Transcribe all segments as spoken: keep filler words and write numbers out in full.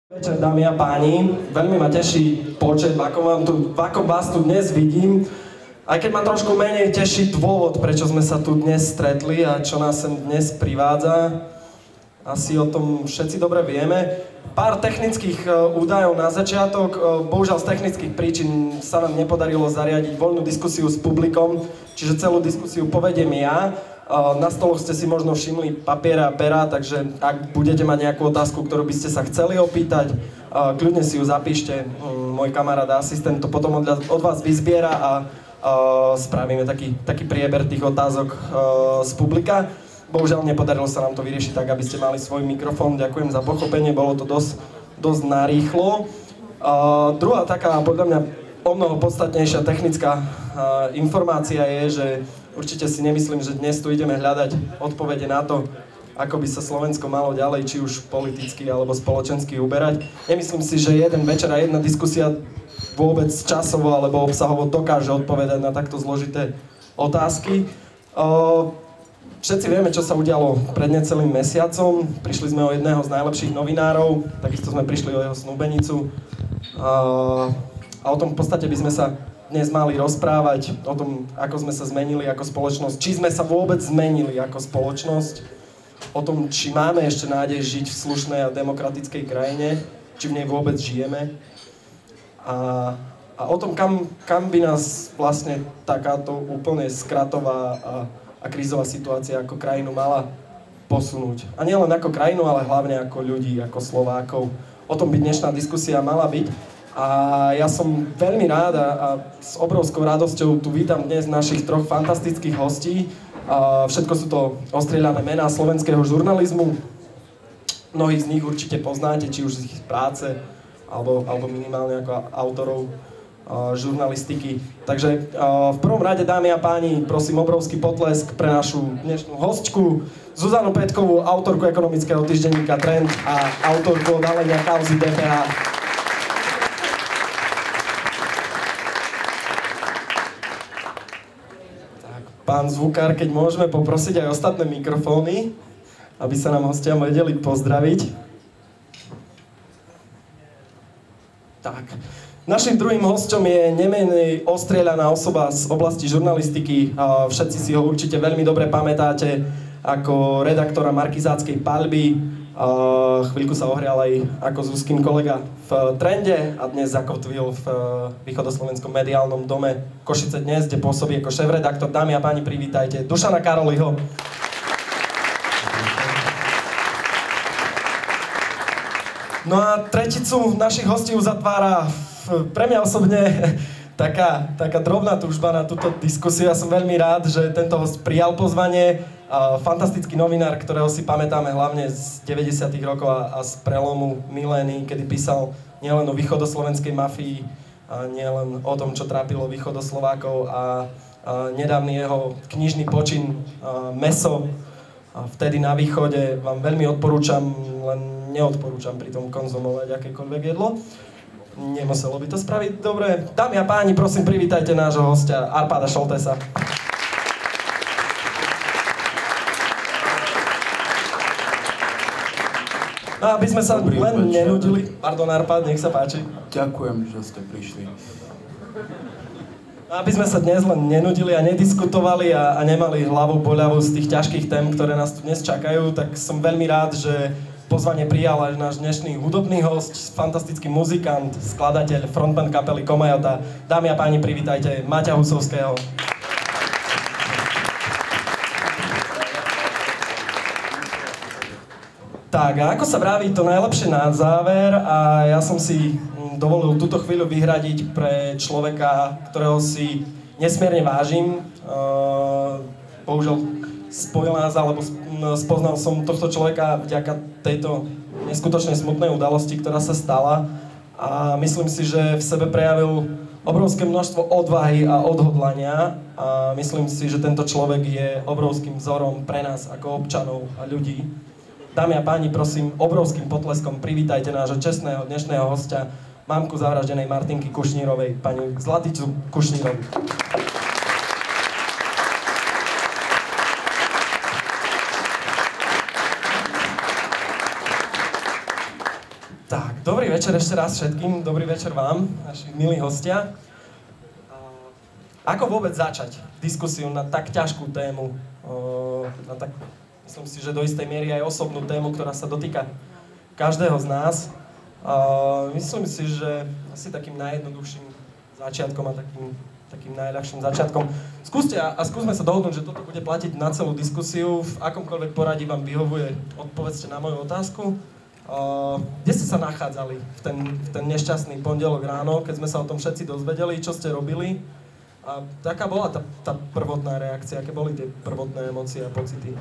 Večer, dámy a páni, veľmi ma teší počet, v akom, vám tu, v akom vás tu dnes vidím. Aj keď ma trošku menej teší dôvod, prečo sme sa tu dnes stretli a čo nás sem dnes privádza. Asi o tom všetci dobre vieme. Pár technických údajov na začiatok. Bohužiaľ z technických príčin sa nám nepodarilo zariadiť voľnú diskusiu s publikom, čiže celú diskusiu povediem ja. Na stoloch ste si možno všimli papier a pera, takže ak budete mať nejakú otázku, ktorú by ste sa chceli opýtať, kľudne si ju zapíšte. Môj kamarát a asistent to potom od vás vyzbiera a spravíme taký, taký prieber tých otázok z publika. Bohužiaľ nepodarilo sa nám to vyriešiť tak, aby ste mali svoj mikrofón. Ďakujem za pochopenie, bolo to dosť, dosť narýchlo. Druhá taká, podľa mňa, o mnoho podstatnejšia technická informácia je, že určite si nemyslím, že dnes tu ideme hľadať odpovede na to, ako by sa Slovensko malo ďalej, či už politicky alebo spoločensky uberať. Nemyslím si, že jeden večer a jedna diskusia vôbec časovo alebo obsahovo dokáže odpovedať na takto zložité otázky. Všetci vieme, čo sa udialo pred necelým mesiacom. Prišli sme o jedného z najlepších novinárov, takisto sme prišli o jeho snúbenicu. A o tom v podstate by sme sa dnes mali rozprávať, o tom, ako sme sa zmenili ako spoločnosť, či sme sa vôbec zmenili ako spoločnosť, o tom, či máme ešte nádej žiť v slušnej a demokratickej krajine, či v nej vôbec žijeme. A, a o tom, kam, kam by nás vlastne takáto úplne skratová a, a krízová situácia ako krajinu mala posunúť. A nielen ako krajinu, ale hlavne ako ľudí, ako Slovákov. O tom by dnešná diskusia mala byť. A ja som veľmi rád a, a s obrovskou radosťou tu vítam dnes našich troch fantastických hostí. A všetko sú to ostrieľané mená slovenského žurnalizmu. Mnohí z nich určite poznáte, či už z ich práce, alebo, alebo minimálne ako autorov a, žurnalistiky. Takže a, v prvom rade, dámy a páni, prosím obrovský potlesk pre našu dnešnú hostku Zuzanu Petkovú, autorku ekonomického týždenníka Trend a autorku odhalenia kauzy dé pé há. Pán zvukár, keď môžeme poprosiť aj ostatné mikrofóny, aby sa nám hostia vedeli pozdraviť. Tak. Naším druhým hosťom je nemenej ostrieľaná osoba z oblasti žurnalistiky. Všetci si ho určite veľmi dobre pamätáte ako redaktora Markizáckej paľby. Chvíľku sa ohrial aj ako Zuzkin kolega v Trende a dnes zakotvil v východoslovenskom mediálnom dome Košice dnes, kde pôsobí ako šéfredaktor. Dámy a páni, privítajte Dušana Karoliho. No a treticu našich hostí uzatvára pre mňa osobne taká, taká drobná túžba na túto diskusiu. Ja som veľmi rád, že tento host prijal pozvanie. Fantastický novinár, ktorého si pamätáme hlavne z deväťdesiatych rokov a, a z prelomu milénií, kedy písal nielen o východoslovenskej mafii, a nielen o tom, čo trápilo východoslovákov a, a nedávny jeho knižný počin a, Meso a vtedy na východe vám veľmi odporúčam, len neodporúčam pri tom konzumovať akékoľvek jedlo. Nemuselo by to spraviť dobre. Dámy a páni, prosím, privítajte nášho hostia Arpáda Šoltésa. No, aby sme sa Dobrý len večer. nenudili. Pardon, Arpád, nech sa páči. Ďakujem, že ste prišli. Aby sme sa dnes len nenudili a nediskutovali a, a nemali hlavu boľavú z tých ťažkých tém, ktoré nás tu dnes čakajú, tak som veľmi rád, že pozvanie prijal aj náš dnešný hudobný host, fantastický muzikant, skladateľ, frontman kapely Komajota. Dámy a páni, privítajte Maťa Husovského. Tak, a ako sa vraví, to najlepšie na záver a ja som si dovolil túto chvíľu vyhradiť pre človeka, ktorého si nesmierne vážim. Bohužiaľ spojil nás, alebo spoznal som tohto človeka vďaka tejto neskutočne smutnej udalosti, ktorá sa stala a myslím si, že v sebe prejavil obrovské množstvo odvahy a odhodlania a myslím si, že tento človek je obrovským vzorom pre nás ako občanov a ľudí. Dámy a páni, prosím, obrovským potleskom privítajte nášho čestného dnešného hostia, mamku zavraždenej Martinky Kušnírovej, pani Zlaticu Kušnírovú. Tak, Dobrý večer ešte raz všetkým, dobrý večer vám, naši milí hostia. Ako vôbec začať diskusiu na tak ťažkú tému, na tak, myslím si, že do istej miery aj osobnú tému, ktorá sa dotýka každého z nás. Myslím si, že asi takým najjednoduchším začiatkom a takým, takým najľahším začiatkom. Skúste a, a skúsme sa dohodnúť, že toto bude platiť na celú diskusiu, v akomkoľvek poradí vám vyhovuje, odpovedzte na moju otázku. Uh, kde ste sa nachádzali v ten, v ten nešťastný pondelok ráno, keď sme sa o tom všetci dozvedeli, čo ste robili? A taká bola tá, tá prvotná reakcia, aké boli tie prvotné emócie a pocity?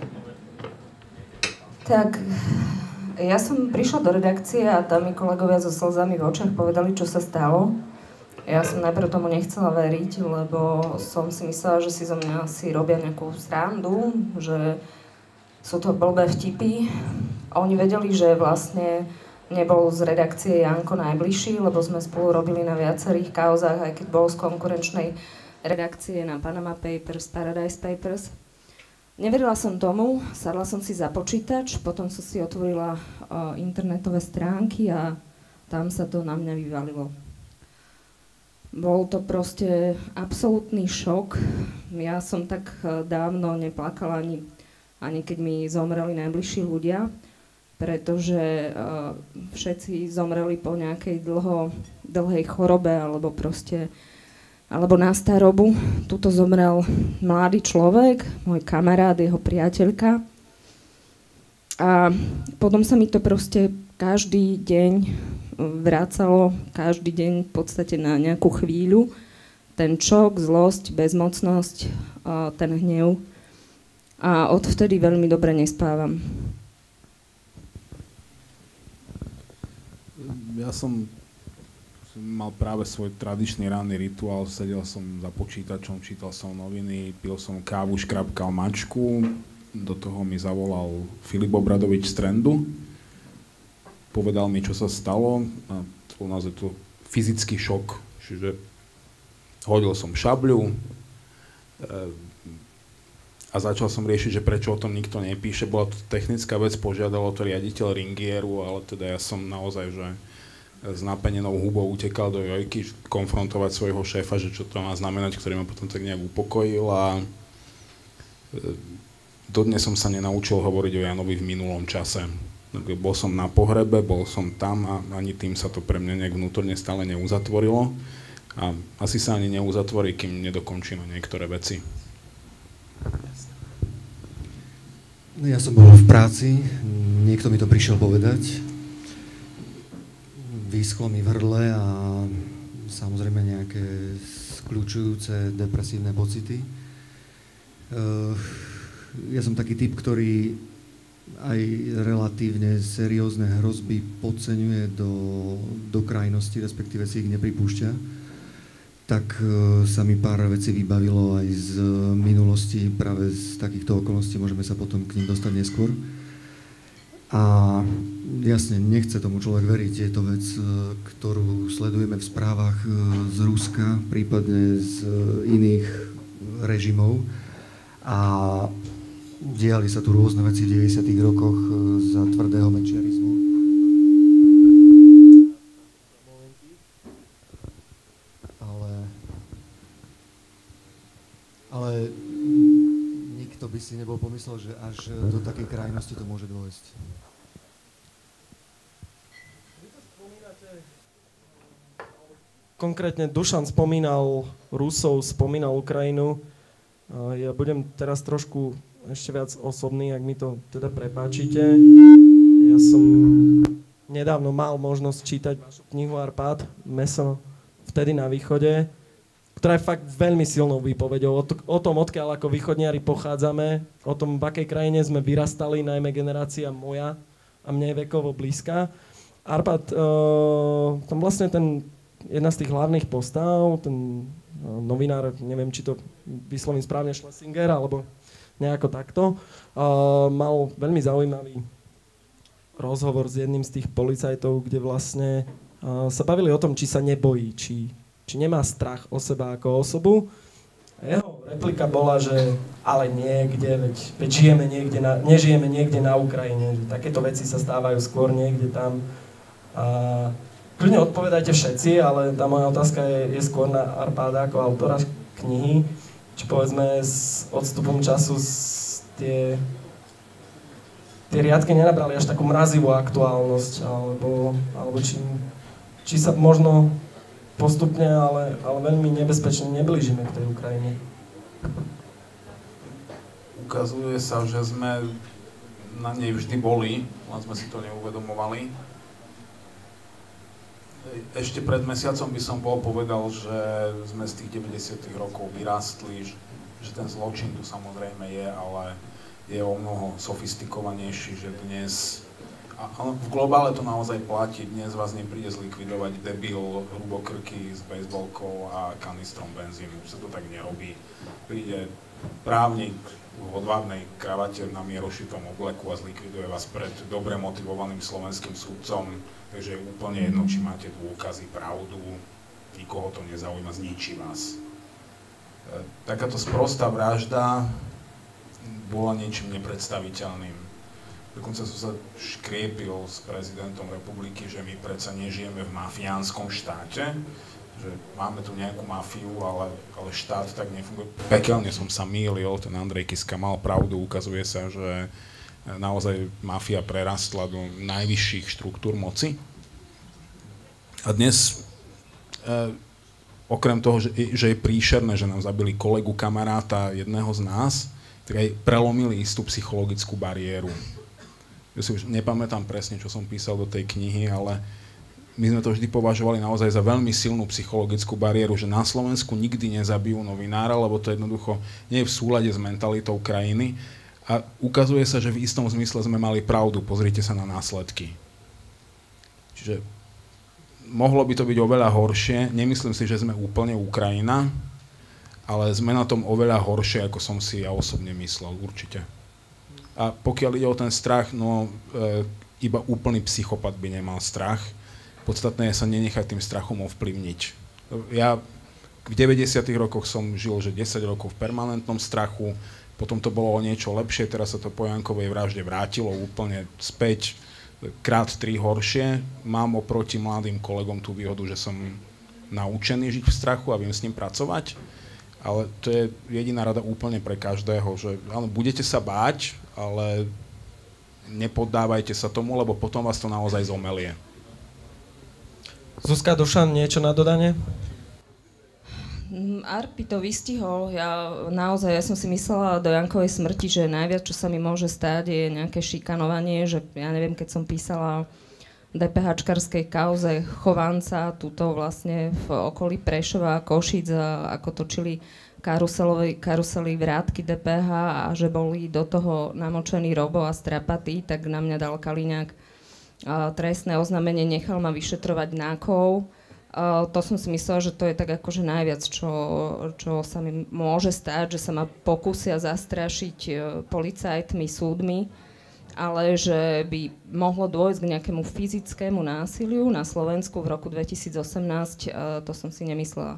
Tak, ja som prišla do redakcie a tam mi kolegovia so slzami v očiach povedali, čo sa stalo. Ja som najprv tomu nechcela veriť, lebo som si myslela, že si zo mňa si robia nejakú srandu, že sú to blbé vtipy. Oni vedeli, že vlastne nebol z redakcie Janko najbližší, lebo sme spolu robili na viacerých kauzách, aj keď bol z konkurenčnej redakcie na Panama Papers, Paradise Papers. Neverila som tomu, sadla som si za počítač, potom som si otvorila uh, internetové stránky a tam sa to na mňa vyvalilo. Bol to proste absolútny šok. Ja som tak uh, dávno neplakala ani, ani keď mi zomreli najbližší ľudia, pretože uh, všetci zomreli po nejakej dlho, dlhej chorobe alebo proste, alebo na starobu. Tuto zomrel mladý človek, môj kamarát, jeho priateľka. A potom sa mi to proste každý deň vracalo, každý deň v podstate na nejakú chvíľu. Ten šok, zlosť, bezmocnosť, uh, ten hnev. A odvtedy veľmi dobre nespávam. Ja som mal práve svoj tradičný ranný rituál, sedel som za počítačom, čítal som noviny, pil som kávu, škrabkal mačku, do toho mi zavolal Filip Obradovič z Trendu, povedal mi, čo sa stalo a u nás je to fyzický šok, čiže hodil som šabľu a začal som riešiť, že prečo o tom nikto nepíše, bola to technická vec, požiadalo to riaditeľ Ringieru, ale teda ja som naozaj, že s napenenou hubou utekal do Jojky konfrontovať svojho šéfa, že čo to má znamenať, ktorý ma potom tak nejak upokojil a dodnes som sa nenaučil hovoriť o Janovi v minulom čase. Bol som na pohrebe, bol som tam a ani tým sa to pre mňa nejak vnútorne stále neuzatvorilo a asi sa ani neuzatvorí, kým nedokončíme niektoré veci. Ja som bol v práci, niekto mi to prišiel povedať. Vyschlo mi v hrdle a samozrejme nejaké skľučujúce depresívne pocity. Ja som taký typ, ktorý aj relatívne seriózne hrozby podceňuje do, do krajnosti, respektíve si ich nepripúšťa. Tak sa mi pár vecí vybavilo aj z minulosti, práve z takýchto okolností, môžeme sa potom k nim dostať neskôr. A jasne, nechce tomu človek veriť, je to vec, ktorú sledujeme v správach z Ruska, prípadne z iných režimov. A diali sa tu rôzne veci v deväťdesiatych rokoch za tvrdého mečiarizmu. Ale, ale nikto by si nebol pomyslel, že až do takej krajnosti to môže dôjsť. Konkrétne Dušan spomínal Rusov, spomínal Ukrajinu. Ja budem teraz trošku ešte viac osobný, ak mi to teda prepáčite. Ja som nedávno mal možnosť čítať vašu knihu Arpád, Meso vtedy na východe, ktorá je fakt veľmi silnou výpovedou o, to, o tom, odkiaľ ako východniari pochádzame, o tom, v akej krajine sme vyrastali, najmä generácia moja a mne je vekovo blízka. Arpád, uh, tam vlastne ten jedna z tých hlavných postav, ten novinár, neviem, či to vyslovím správne, Schlesinger, alebo nejako takto, uh, mal veľmi zaujímavý rozhovor s jedným z tých policajtov, kde vlastne uh, sa bavili o tom, či sa nebojí, či, či nemá strach o seba ako osobu. A jeho replika bola, že ale niekde, veď, veď žijeme niekde na, nežijeme niekde na Ukrajine, že takéto veci sa stávajú skôr niekde tam. A kľudne odpovedajte všetci, ale tá moja otázka je, je skôr na Arpáda ako autora knihy. Či povedzme s odstupom času z tie, tie riadky nenabrali až takú mrazivú aktuálnosť, alebo, alebo či, či sa možno postupne, ale, ale veľmi nebezpečne neblížime k tej Ukrajine. Ukazuje sa, že sme na nej vždy boli, len sme si to neuvedomovali. Ešte pred mesiacom by som bol povedal, že sme z tých deväťdesiatych rokov vyrástli, že ten zločin tu samozrejme je, ale je o mnoho sofistikovanejší, že dnes, a v globále to naozaj platí, dnes vás nepríde zlikvidovať debil, hrubokrky s bejsbolkou a kanistrom benzínu, už sa to tak nerobí. Príde právnik v hodvábnej kravate na mierošitom obleku a zlikviduje vás pred dobre motivovaným slovenským súdcom, takže je úplne jedno, či máte dôkazy, pravdu, nikoho to nezaujíma, zničí vás. Takáto sprostá vražda bola niečím nepredstaviteľným. Dokonca som sa škriepil s prezidentom republiky, že my predsa nežijeme v mafiánskom štáte, že máme tu nejakú mafiu, ale, ale štát tak nefunguje. Pekelne som sa mýlil, ten Andrej Kiska mal pravdu, ukazuje sa, že naozaj mafia prerastla do najvyšších štruktúr moci. A dnes, e, okrem toho, že, že je príšerné, že nám zabili kolegu, kamaráta, jedného z nás, tak aj prelomili istú psychologickú bariéru. Ja si už nepamätám presne, čo som písal do tej knihy, ale my sme to vždy považovali naozaj za veľmi silnú psychologickú bariéru, že na Slovensku nikdy nezabijú novinára, lebo to jednoducho nie je v súlade s mentalitou krajiny. A ukazuje sa, že v istom zmysle sme mali pravdu. Pozrite sa na následky. Čiže mohlo by to byť oveľa horšie. Nemyslím si, že sme úplne Ukrajina, ale sme na tom oveľa horšie, ako som si ja osobne myslel, určite. A pokiaľ ide o ten strach, no e, iba úplný psychopat by nemal strach. Podstatné je sa nenechať tým strachom ovplyvniť. Ja v deväťdesiatych rokoch som žil, že desať rokov v permanentnom strachu, potom to bolo o niečo lepšie, teraz sa to po Jankovej vražde vrátilo úplne späť, krát tri horšie. Mám oproti mladým kolegom tú výhodu, že som naučený žiť v strachu a viem s ním pracovať, ale to je jediná rada úplne pre každého, že áno, budete sa báť, ale nepoddávajte sa tomu, lebo potom vás to naozaj zomelie. Zuzka, Dušan, niečo na dodanie? Arpi to vystihol. Ja naozaj, ja som si myslela do Jankovej smrti, že najviac, čo sa mi môže stáť, je nejaké šikanovanie, že ja neviem, keď som písala DPHčkarskej kauze Chovanca, tuto vlastne v okolí Prešova a Košíc, ako točili karusely vrátky dé pé há a že boli do toho namočení Robo a Strapatý, tak na mňa dal Kaliňák trestné oznámenie, nechal ma vyšetrovať nákov. Uh, to som si myslela, že to je tak akože najviac, čo, čo sa mi môže stať, že sa ma pokúsia zastrašiť uh, policajtmi, súdmi, ale že by mohlo dôjsť k nejakému fyzickému násiliu na Slovensku v roku dvetisícosemnásť, uh, to som si nemyslela.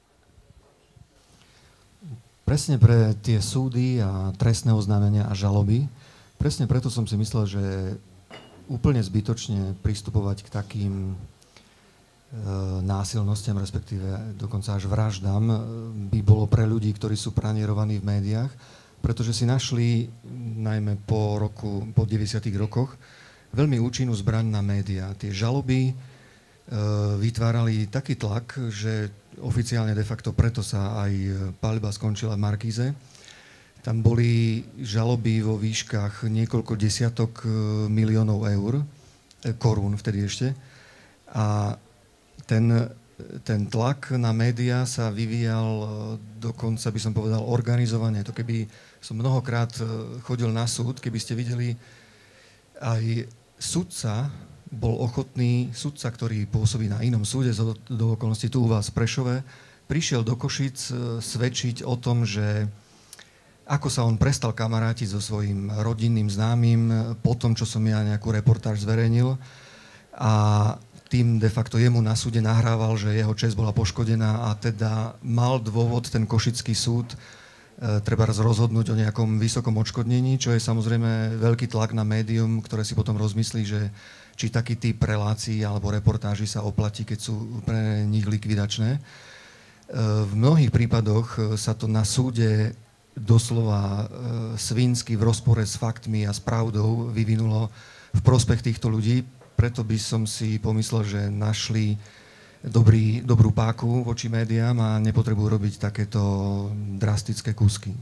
Presne pre tie súdy a trestné oznámenia a žaloby, presne preto som si myslel, že úplne zbytočne pristupovať k takým e, násilnostiam, respektíve dokonca až vraždám, e, by bolo pre ľudí, ktorí sú pranierovaní v médiách, pretože si našli, najmä po roku, po deväťdesiatych rokoch, veľmi účinnú zbraň na médiá. Tie žaloby e, vytvárali taký tlak, že oficiálne de facto preto sa aj paľba skončila v Markíze. Tam boli žaloby vo výškach niekoľko desiatok miliónov eur, korún vtedy ešte. A ten, ten tlak na médiá sa vyvíjal dokonca, by som povedal, organizovane. To keby som mnohokrát chodil na súd, keby ste videli, aj sudca bol ochotný, sudca, ktorý pôsobí na inom súde, do okolností tu u vás v Prešove, prišiel do Košic svedčiť o tom, že ako sa on prestal kamarátiť so svojím rodinným známym po tom, čo som ja nejakú reportáž zverejnil. A tým de facto jemu na súde nahrával, že jeho česť bola poškodená a teda mal dôvod ten košický súd treba rozhodnúť o nejakom vysokom odškodnení, čo je samozrejme veľký tlak na médium, ktoré si potom rozmyslí, že či taký typ relácií alebo reportáží sa oplatí, keď sú pre nich likvidačné. V mnohých prípadoch sa to na súde doslova svinsky v rozpore s faktmi a s pravdou vyvinulo v prospech týchto ľudí. Preto by som si pomyslel, že našli dobrý, dobrú páku voči médiám a nepotrebujú robiť takéto drastické kúsky.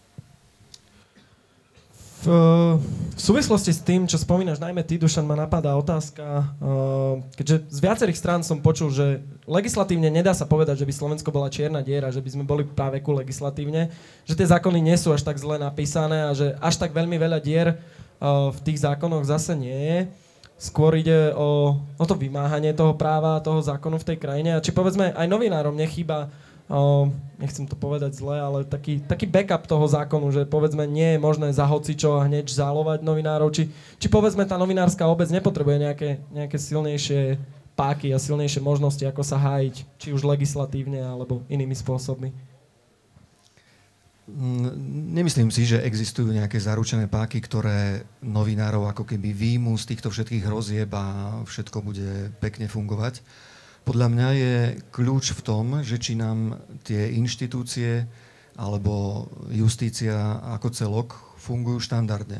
V, v súvislosti s tým, čo spomínaš, najmä ty, Dušan, ma napadá otázka, keďže z viacerých strán som počul, že legislatívne nedá sa povedať, že by Slovensko bola čierna diera, že by sme boli práve ku legislatívne, že tie zákony nie sú až tak zle napísané a že až tak veľmi veľa dier v tých zákonoch zase nie je. Skôr ide o, o to vymáhanie toho práva, toho zákonu v tej krajine. A či povedzme aj novinárom nechýba, o, nechcem to povedať zle, ale taký, taký backup toho zákonu, že povedzme nie je možné za hocičo a hneď žalovať novinárov. Či, či povedzme tá novinárska obec nepotrebuje nejaké, nejaké silnejšie páky a silnejšie možnosti, ako sa hájiť, či už legislatívne alebo inými spôsobmi. Nemyslím si, že existujú nejaké zaručené páky, ktoré novinárov ako keby výjmu z týchto všetkých hrozieb a všetko bude pekne fungovať. Podľa mňa je kľúč v tom, že či nám tie inštitúcie alebo justícia ako celok fungujú štandardne.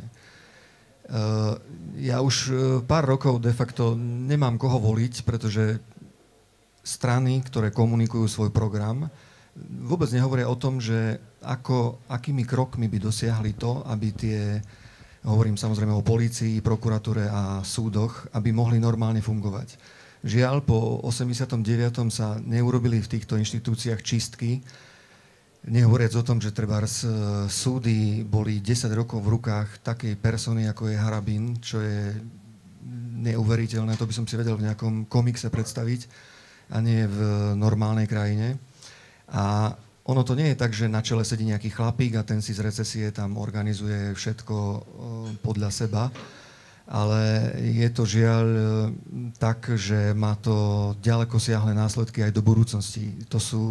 Ja už pár rokov de facto nemám koho voliť, pretože strany, ktoré komunikujú svoj program, vôbec nehovoria o tom, že ako, akými krokmi by dosiahli to, aby tie, hovorím samozrejme o polícii, prokuratúre a súdoch, aby mohli normálne fungovať. Žiaľ, po osemdesiatom deviatom sa neurobili v týchto inštitúciách čistky, nehovoriac o tom, že trebárs súdy boli desať rokov v rukách takej persony, ako je Harabin, čo je neuveriteľné, to by som si vedel v nejakom komikse predstaviť, a nie v normálnej krajine. A ono to nie je tak, že na čele sedí nejaký chlapík a ten si z recesie tam organizuje všetko podľa seba, ale je to žiaľ tak, že má to ďaleko siahle následky aj do budúcnosti. To sú,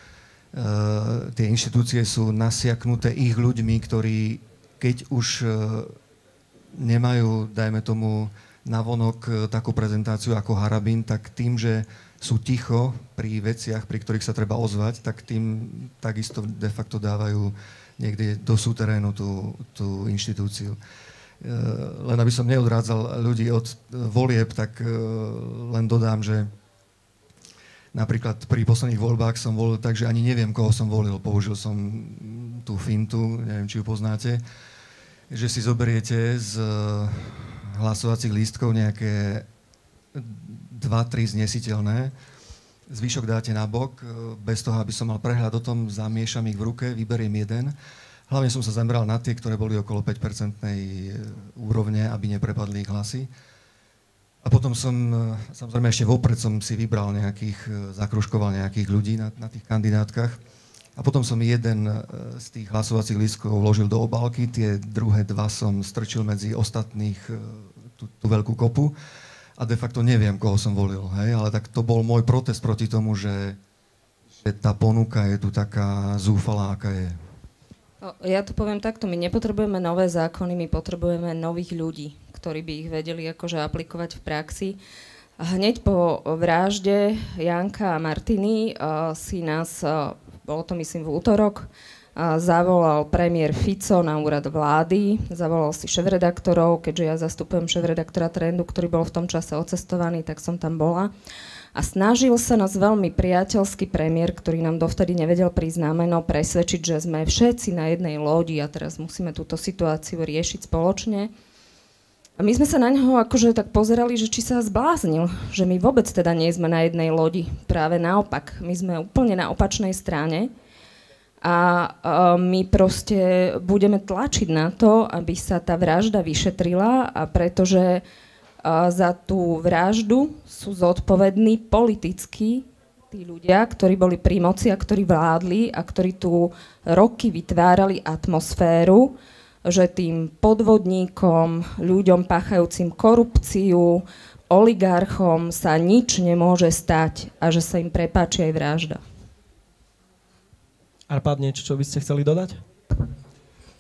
uh, tie inštitúcie sú nasiaknuté ich ľuďmi, ktorí keď už uh, nemajú, dajme tomu, navonok takú prezentáciu ako Harabin, tak tým, že sú ticho pri veciach, pri ktorých sa treba ozvať, tak tým takisto de facto dávajú niekde do súterénu tú, tú inštitúciu. Len aby som neodrádzal ľudí od volieb, tak len dodám, že napríklad pri posledných voľbách som volil tak, že ani neviem, koho som volil. Použil som tú fintu, neviem, či ju poznáte, že si zoberiete z hlasovacích lístkov nejaké dva, tri znesiteľné, zvyšok dáte na bok, bez toho, aby som mal prehľad o tom, zamiešam ich v ruke, vyberiem jeden. Hlavne som sa zameral na tie, ktoré boli okolo päť percentnej úrovne, aby neprepadli ich hlasy. A potom som, samozrejme ešte vopred som si vybral nejakých, zakružkoval nejakých ľudí na, na tých kandidátkach. A potom som jeden z tých hlasovacích lístkov vložil do obálky, tie druhé dva som strčil medzi ostatných tú, tú veľkú kopu. A de facto neviem, koho som volil, hej, ale tak to bol môj protest proti tomu, že, že tá ponuka je tu taká zúfalá, aká je. Ja to poviem takto, my nepotrebujeme nové zákony, my potrebujeme nových ľudí, ktorí by ich vedeli akože aplikovať v praxi. Hneď po vražde Janka a Martiny uh, si nás, uh, bolo to myslím v útorok, a zavolal premiér Fico na úrad vlády, zavolal si šéfredaktorov, keďže ja zastupujem šéfredaktora Trendu, ktorý bol v tom čase odcestovaný, tak som tam bola. A snažil sa nás veľmi priateľský premiér, ktorý nám dovtedy nevedel prísť na meno, presvedčiť, že sme všetci na jednej lodi a teraz musíme túto situáciu riešiť spoločne. A my sme sa na neho akože tak pozerali, že či sa zbláznil, že my vôbec teda nie sme na jednej lodi. Práve naopak, my sme úplne na opačnej strane. A my proste budeme tlačiť na to, aby sa tá vražda vyšetrila, a pretože za tú vraždu sú zodpovední politicky tí ľudia, ktorí boli pri moci a ktorí vládli a ktorí tu roky vytvárali atmosféru, že tým podvodníkom, ľuďom páchajúcim korupciu, oligarchom sa nič nemôže stať a že sa im prepáči aj vražda. Arpád, niečo, čo by ste chceli dodať?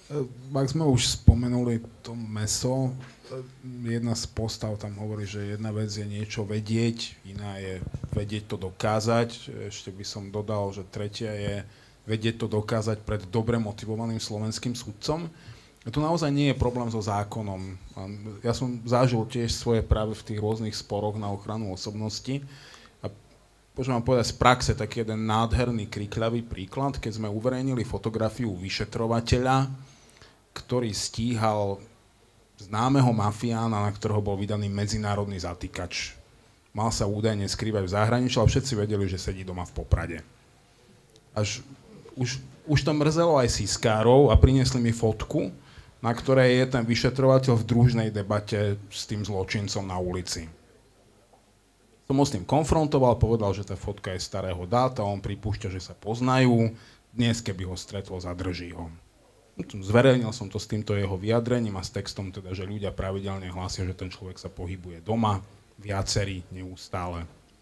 Ak sme už spomenuli to mäso, jedna z postav tam hovorí, že jedna vec je niečo vedieť, iná je vedieť to dokázať. Ešte by som dodal, že tretia je vedieť to dokázať pred dobre motivovaným slovenským sudcom. Tu naozaj nie je problém so zákonom. Ja som zažil tiež svoje práve v tých rôznych sporoch na ochranu osobnosti. A môžem vám povedať z praxe taký jeden nádherný, krikľavý príklad, keď sme uverejnili fotografiu vyšetrovateľa, ktorý stíhal známeho mafiána, na ktorého bol vydaný medzinárodný zatýkač. Mal sa údajne skrývať v zahraničí, ale všetci vedeli, že sedí doma v Poprade. Až už, už to mrzelo aj siskárov a priniesli mi fotku, na ktorej je ten vyšetrovateľ v družnej debate s tým zločincom na ulici. Som ho s tým konfrontoval, povedal, že tá fotka je starého dáta, on pripúšťa, že sa poznajú, dnes keby ho stretol, zadrží ho. Zverejnil som to s týmto jeho vyjadrením a s textom, teda, že ľudia pravidelne hlásia, že ten človek sa pohybuje doma, viacerí, neustále.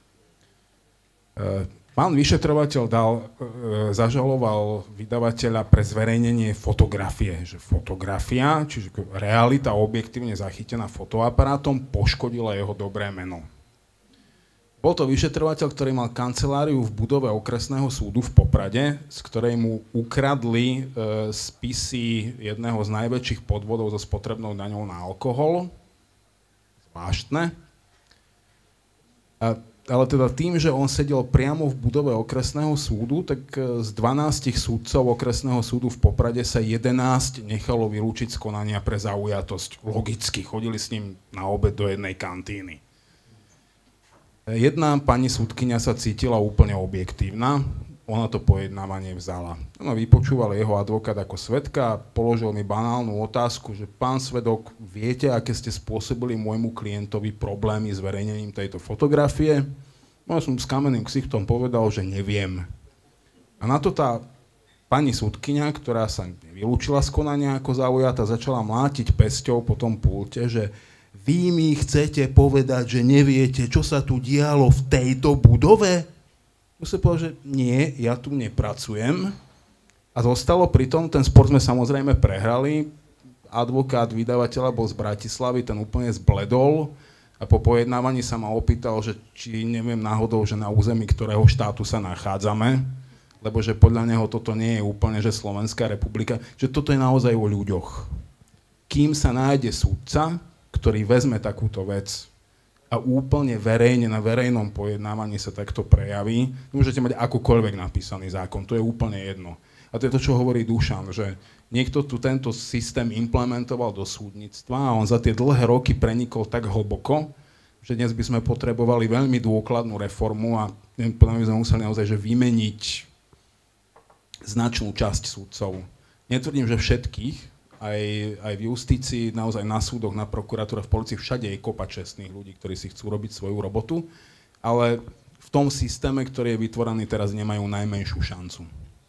Pán vyšetrovateľ dal, e, zažaloval vydavateľa pre zverejnenie fotografie, že fotografia, čiže realita objektívne zachytená fotoaparátom, poškodila jeho dobré meno. Bol to vyšetrovateľ, ktorý mal kanceláriu v budove okresného súdu v Poprade, z ktorej mu ukradli e, spisy jedného z najväčších podvodov so spotrebnou daňou na alkohol. Zvláštne. A, ale teda tým, že on sedel priamo v budove okresného súdu, tak z dvanástich súdcov okresného súdu v Poprade sa jedenásť nechalo vylúčiť z konania pre zaujatosť. Logicky, chodili s ním na obed do jednej kantíny. Jedna pani súdkyňa sa cítila úplne objektívna, ona to pojednávanie vzala. Ona vypočúvala jeho advokát ako svedka a položil mi banálnu otázku, že pán svedok, viete, aké ste spôsobili môjmu klientovi problémy s verejnením tejto fotografie? No, ja som s kamenným ksichtom povedal, že neviem. A na to tá pani súdkyňa, ktorá sa nevylúčila z konania ako zaujata, začala mlátiť pesťou po tom pulte, že vy mi chcete povedať, že neviete, čo sa tu dialo v tejto budove? Musím povedať, že nie, ja tu nepracujem. A zostalo pri tom, ten spor sme samozrejme prehrali. Advokát vydavateľa bol z Bratislavy, ten úplne zbledol a po pojednávaní sa ma opýtal, že či neviem náhodou, že na území ktorého štátu sa nachádzame, lebo že podľa neho toto nie je úplne, že Slovenská republika, že toto je naozaj o ľuďoch. Kým sa nájde sudca, ktorý vezme takúto vec a úplne verejne na verejnom pojednávaní sa takto prejaví, môžete mať akúkoľvek napísaný zákon, to je úplne jedno. A to je to, čo hovorí Dušan, že niekto tu tento systém implementoval do súdnictva a on za tie dlhé roky prenikol tak hlboko, že dnes by sme potrebovali veľmi dôkladnú reformu a podľa mňa sme museli naozaj že vymeniť značnú časť súdcov. Netvrdím, že všetkých, Aj, aj v justícii, naozaj na súdoch, na prokuratúre, v polícii, všade je kopa čestných ľudí, ktorí si chcú robiť svoju robotu, ale v tom systéme, ktorý je vytvorený teraz, nemajú najmenšiu šancu.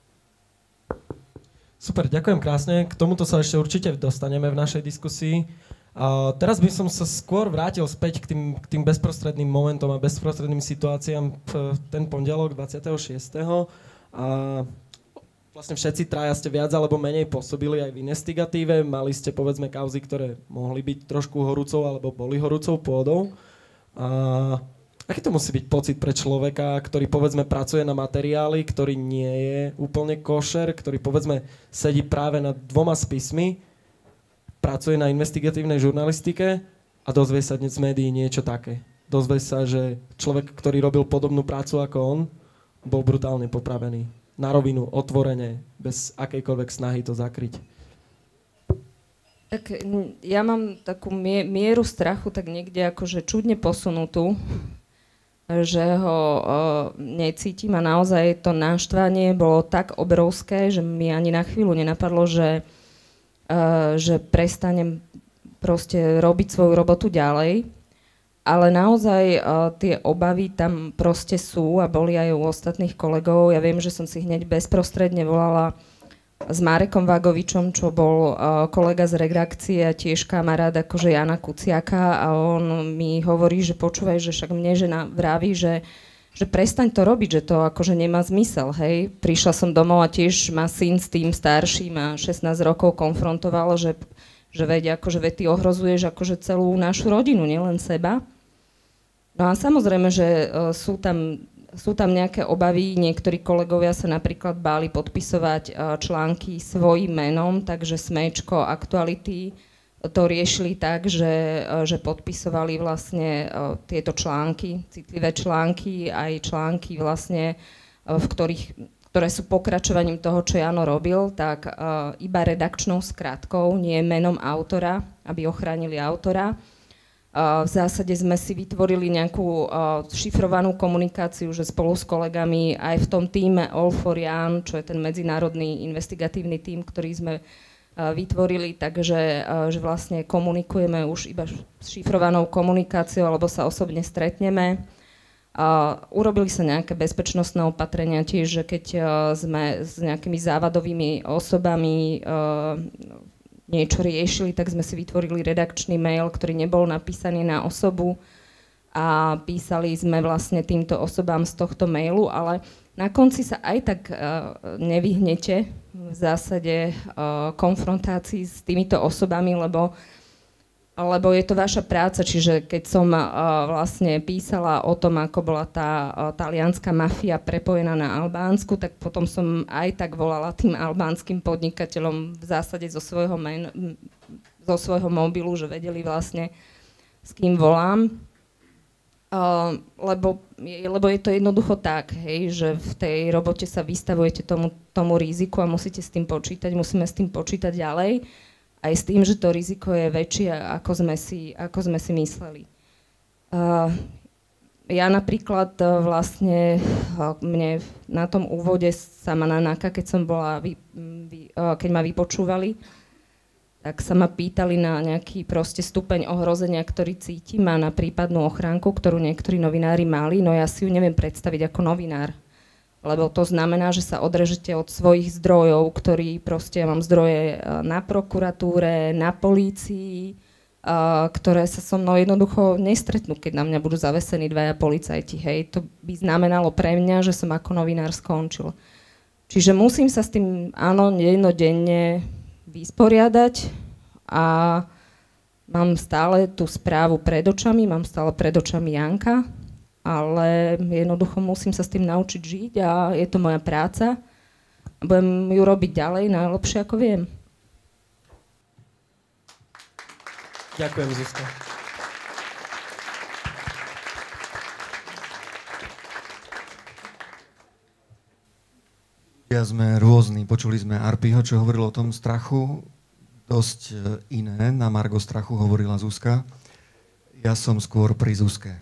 Super, ďakujem krásne. K tomuto sa ešte určite dostaneme v našej diskusii. A teraz by som sa skôr vrátil späť k tým, k tým bezprostredným momentom a bezprostredným situáciám v ten pondelok dvadsiateho šiesteho A vlastne všetci traja ste viac alebo menej pôsobili aj v investigatíve. Mali ste, povedzme, kauzy, ktoré mohli byť trošku horúcou alebo boli horúcou pôdou. A aký to musí byť pocit pre človeka, ktorý, povedzme, pracuje na materiáli, ktorý nie je úplne košer, ktorý, povedzme, sedí práve nad dvoma spismi, pracuje na investigatívnej žurnalistike a dozvie sa dnes z médií niečo také. Dozvie sa, že človek, ktorý robil podobnú prácu ako on, bol brutálne popravený. Na rovinu, otvorene, bez akejkoľvek snahy to zakryť. Tak ja mám takú mieru strachu tak niekde akože čudne posunutú, že ho uh, necítim a naozaj to naštvanie bolo tak obrovské, že mi ani na chvíľu nenapadlo, že, uh, že prestanem proste robiť svoju robotu ďalej. Ale naozaj uh, tie obavy tam proste sú a boli aj u ostatných kolegov. Ja viem, že som si hneď bezprostredne volala s Márekom Vagovičom, čo bol uh, kolega z redakcie a tiež kamarát akože Jana Kuciaka a on mi hovorí, že počúvaj, že však mne žena vraví, že, že prestaň to robiť, že to akože nemá zmysel, hej. Prišla som domov a tiež ma syn s tým starší, ma šestnásť rokov konfrontoval, že, že veď, akože veď ty ohrozuješ akože celú našu rodinu, nielen seba. No a samozrejme, že uh, sú tam, sú tam nejaké obavy, niektorí kolegovia sa napríklad báli podpisovať uh, články svojím menom, takže Smečko, Aktuality to riešili tak, že, že podpisovali vlastne uh, tieto články, citlivé články, aj články vlastne, uh, v ktorých, ktoré sú pokračovaním toho, čo Jano robil, tak uh, iba redakčnou skratkou, nie menom autora, aby ochránili autora. Uh, v zásade sme si vytvorili nejakú uh, šifrovanú komunikáciu, že spolu s kolegami aj v tom týme All for Jan, čo je ten medzinárodný investigatívny tím, ktorý sme vytvorili, takže že vlastne komunikujeme už iba s šifrovanou komunikáciou, alebo sa osobne stretneme. Urobili sa nejaké bezpečnostné opatrenia tiež, že keď sme s nejakými závadovými osobami niečo riešili, tak sme si vytvorili redakčný mail, ktorý nebol napísaný na osobu a písali sme vlastne týmto osobám z tohto mailu, ale na konci sa aj tak uh, nevyhnete v zásade uh, konfrontácii s týmito osobami, lebo, lebo je to vaša práca, čiže keď som uh, vlastne písala o tom, ako bola tá uh, talianska mafia prepojená na Albánsku, tak potom som aj tak volala tým albánskym podnikateľom v zásade zo svojho, men, zo svojho mobilu, že vedeli vlastne, s kým volám. Uh, lebo, lebo je to jednoducho tak, hej, že v tej robote sa vystavujete tomu, tomu riziku a musíte s tým počítať, musíme s tým počítať ďalej, aj s tým, že to riziko je väčšie, ako sme si, ako sme si mysleli. Uh, ja napríklad uh, vlastne uh, mne na tom úvode sama na náka, keď som bola, vy, vy, uh, keď ma vypočúvali, tak sa ma pýtali na nejaký proste stupeň ohrozenia, ktorý cítim a na prípadnú ochránku, ktorú niektorí novinári mali, no ja si ju neviem predstaviť ako novinár. Lebo to znamená, že sa odrežete od svojich zdrojov, ktorí proste, ja mám zdroje na prokuratúre, na polícii, ktoré sa so mnou jednoducho nestretnú, keď na mňa budú zavesení dvaja policajti. Hej, to by znamenalo pre mňa, že som ako novinár skončil. Čiže musím sa s tým, áno, jednodenne vysporiadať a mám stále tú správu pred očami, mám stále pred očami Janka, ale jednoducho musím sa s tým naučiť žiť a je to moja práca a budem ju robiť ďalej najlepšie, ako viem. Ďakujem, Zuzka. Ja sme rôzni. Počuli sme Arpiho, čo hovoril o tom strachu. Dosť iné. Na margo strachu hovorila Zuzka. Ja som skôr pri Zuzke.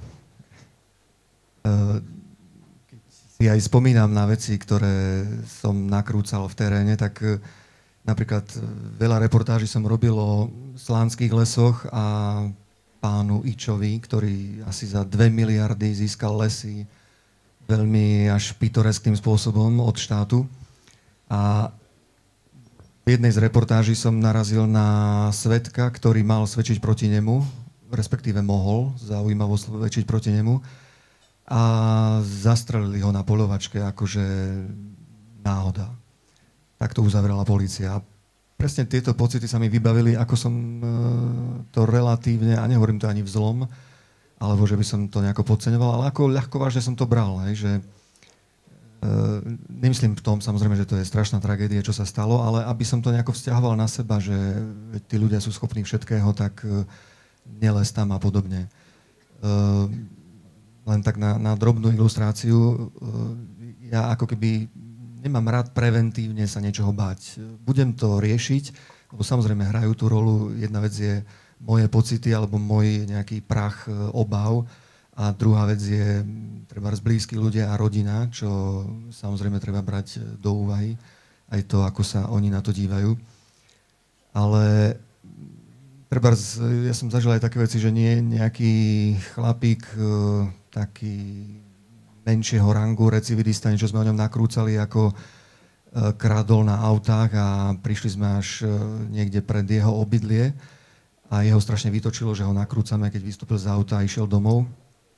Keď si aj spomínam na veci, ktoré som nakrúcal v teréne, tak napríklad veľa reportáží som robil o slánskych lesoch a pánu Ičovi, ktorý asi za dve miliardy získal lesy veľmi až pitoreským spôsobom od štátu. A v jednej z reportáží som narazil na svedka, ktorý mal svedčiť proti nemu, respektíve mohol zaujímavo svedčiť proti nemu. A zastrelili ho na poľovačke, akože náhoda. Tak to uzavrela polícia. Presne tieto pocity sa mi vybavili, ako som to relatívne, a nehovorím to ani vzlom, alebo že by som to nejako podceňoval, ale ako ľahkovážne som to bral, hej, že Uh, nemyslím v tom, samozrejme, že to je strašná tragédia, čo sa stalo, ale aby som to nejako vzťahoval na seba, že tí ľudia sú schopní všetkého, tak uh, neles tam a podobne. Uh, len tak na, na drobnú ilustráciu, uh, ja ako keby nemám rád preventívne sa niečoho báť. Budem to riešiť, lebo samozrejme hrajú tú rolu. Jedna vec je moje pocity alebo môj nejaký prach uh, obav, a druhá vec je treba blízki ľudia a rodina, čo samozrejme treba brať do úvahy, aj to, ako sa oni na to dívajú. Ale treba, ja som zažil aj také veci, že nie nejaký chlapík taký menšieho rangu, recidivista, niečo sme o ňom nakrúcali, ako krádol na autách a prišli sme až niekde pred jeho obydlie a jeho strašne vytočilo, že ho nakrúcame, keď vystúpil z auta a išiel domov.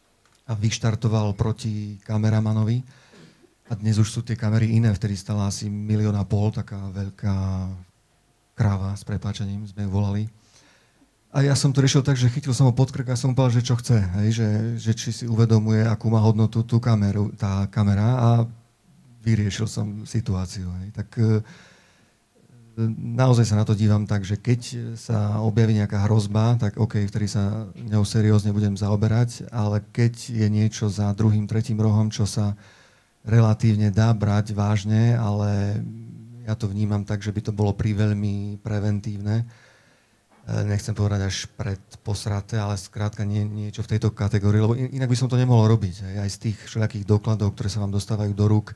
a vyštartoval proti kameramanovi. A dnes už sú tie kamery iné, vtedy stala asi milión a pol, taká veľká kráva, s prepáčením sme ju volali. A ja som to riešil tak, že chytil som ho pod krk a som mu povedal, že čo chce, hej, že, že či si uvedomuje, akú má hodnotu tú kameru, tá kamera a vyriešil som situáciu. Hej. Tak naozaj sa na to dívam tak, že keď sa objaví nejaká hrozba, tak OK, vtedy sa ňou seriózne budem zaoberať, ale keď je niečo za druhým, tretím rohom, čo sa relatívne dá brať vážne, ale ja to vnímam tak, že by to bolo priveľmi preventívne, nechcem povedať až pred posraté, ale skrátka nie, niečo v tejto kategórii, lebo inak by som to nemohol robiť. Aj z tých všelijakých dokladov, ktoré sa vám dostávajú do rúk,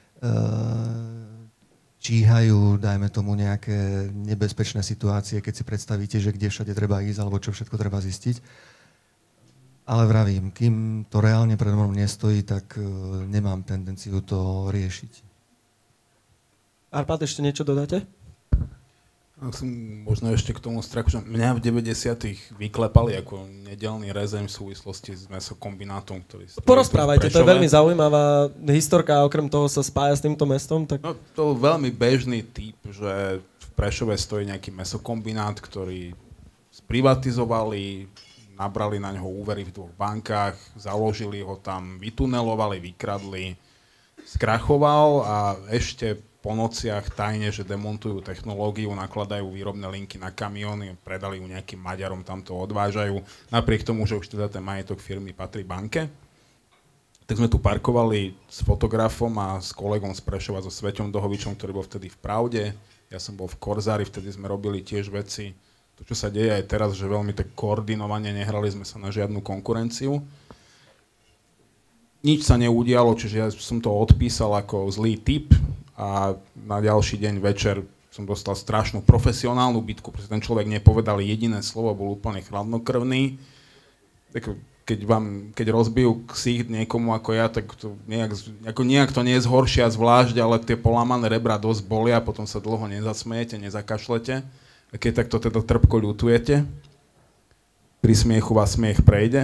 číhajú, dajme tomu, nejaké nebezpečné situácie, keď si predstavíte, že kde všade treba ísť, alebo čo všetko treba zistiť. Ale vravím, kým to reálne pred mnou nestojí, tak nemám tendenciu to riešiť. Arpad, ešte niečo dodáte? Som možno ešte k tomu strachu, že mňa v deväťdesiatych vyklepali ako nedelný rezeň v súvislosti s mäsokombinátom, ktorý... Porozprávajte, to je veľmi zaujímavá historka, okrem toho sa spája s týmto mestom. Tak... No, to je veľmi bežný typ, že v Prešove stojí nejaký mäsokombinát, ktorý sprivatizovali, nabrali na ňo úvery v dvoch bankách, založili ho tam, vytunelovali, vykradli, skrachoval a ešte po nociach tajne, že demontujú technológiu, nakladajú výrobné linky na kamióny, predali ju nejakým Maďarom, tam to odvážajú. Napriek tomu, že už teda ten majetok firmy patrí banke. Tak sme tu parkovali s fotografom a s kolegom z Prešova, so Sveťom Dohovičom, ktorý bol vtedy v Pravde. Ja som bol v Korzári, vtedy sme robili tiež veci. To, čo sa deje aj teraz, že veľmi tak koordinovane, nehrali sme sa na žiadnu konkurenciu. Nič sa neudialo, čiže ja som to odpísal ako zlý tip. A na ďalší deň večer som dostal strašnú profesionálnu bitku, pretože ten človek nepovedal jediné slovo, bol úplne chladnokrvný. Tak keď, vám, keď rozbijú ksicht niekomu ako ja, tak to nejak, ako nejak to nie je zhoršia zvlášť, ale tie polamané rebra dosť bolia, potom sa dlho nezasmejete, nezakašlete. A keď takto teda trpko ľutujete, pri smiechu vás smiech prejde.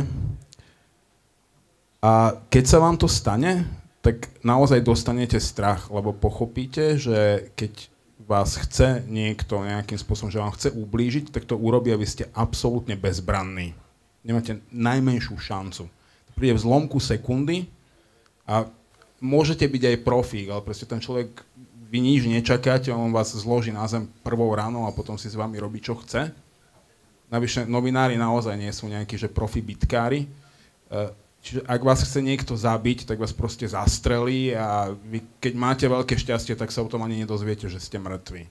A keď sa vám to stane, tak naozaj dostanete strach, lebo pochopíte, že keď vás chce niekto nejakým spôsobom, že vám chce ublížiť, tak to urobí a vy ste absolútne bezbranní. Nemáte najmenšiu šancu. To príde v zlomku sekundy a môžete byť aj profík, ale proste ten človek, vy nič nečakáte, on vás zloží na zem prvou ranou a potom si s vami robí, čo chce. Navyše novinári naozaj nie sú nejakí, že profi bitkári. Čiže ak vás chce niekto zabiť, tak vás proste zastrelí a vy, keď máte veľké šťastie, tak sa o tom ani nedozviete, že ste mŕtvi.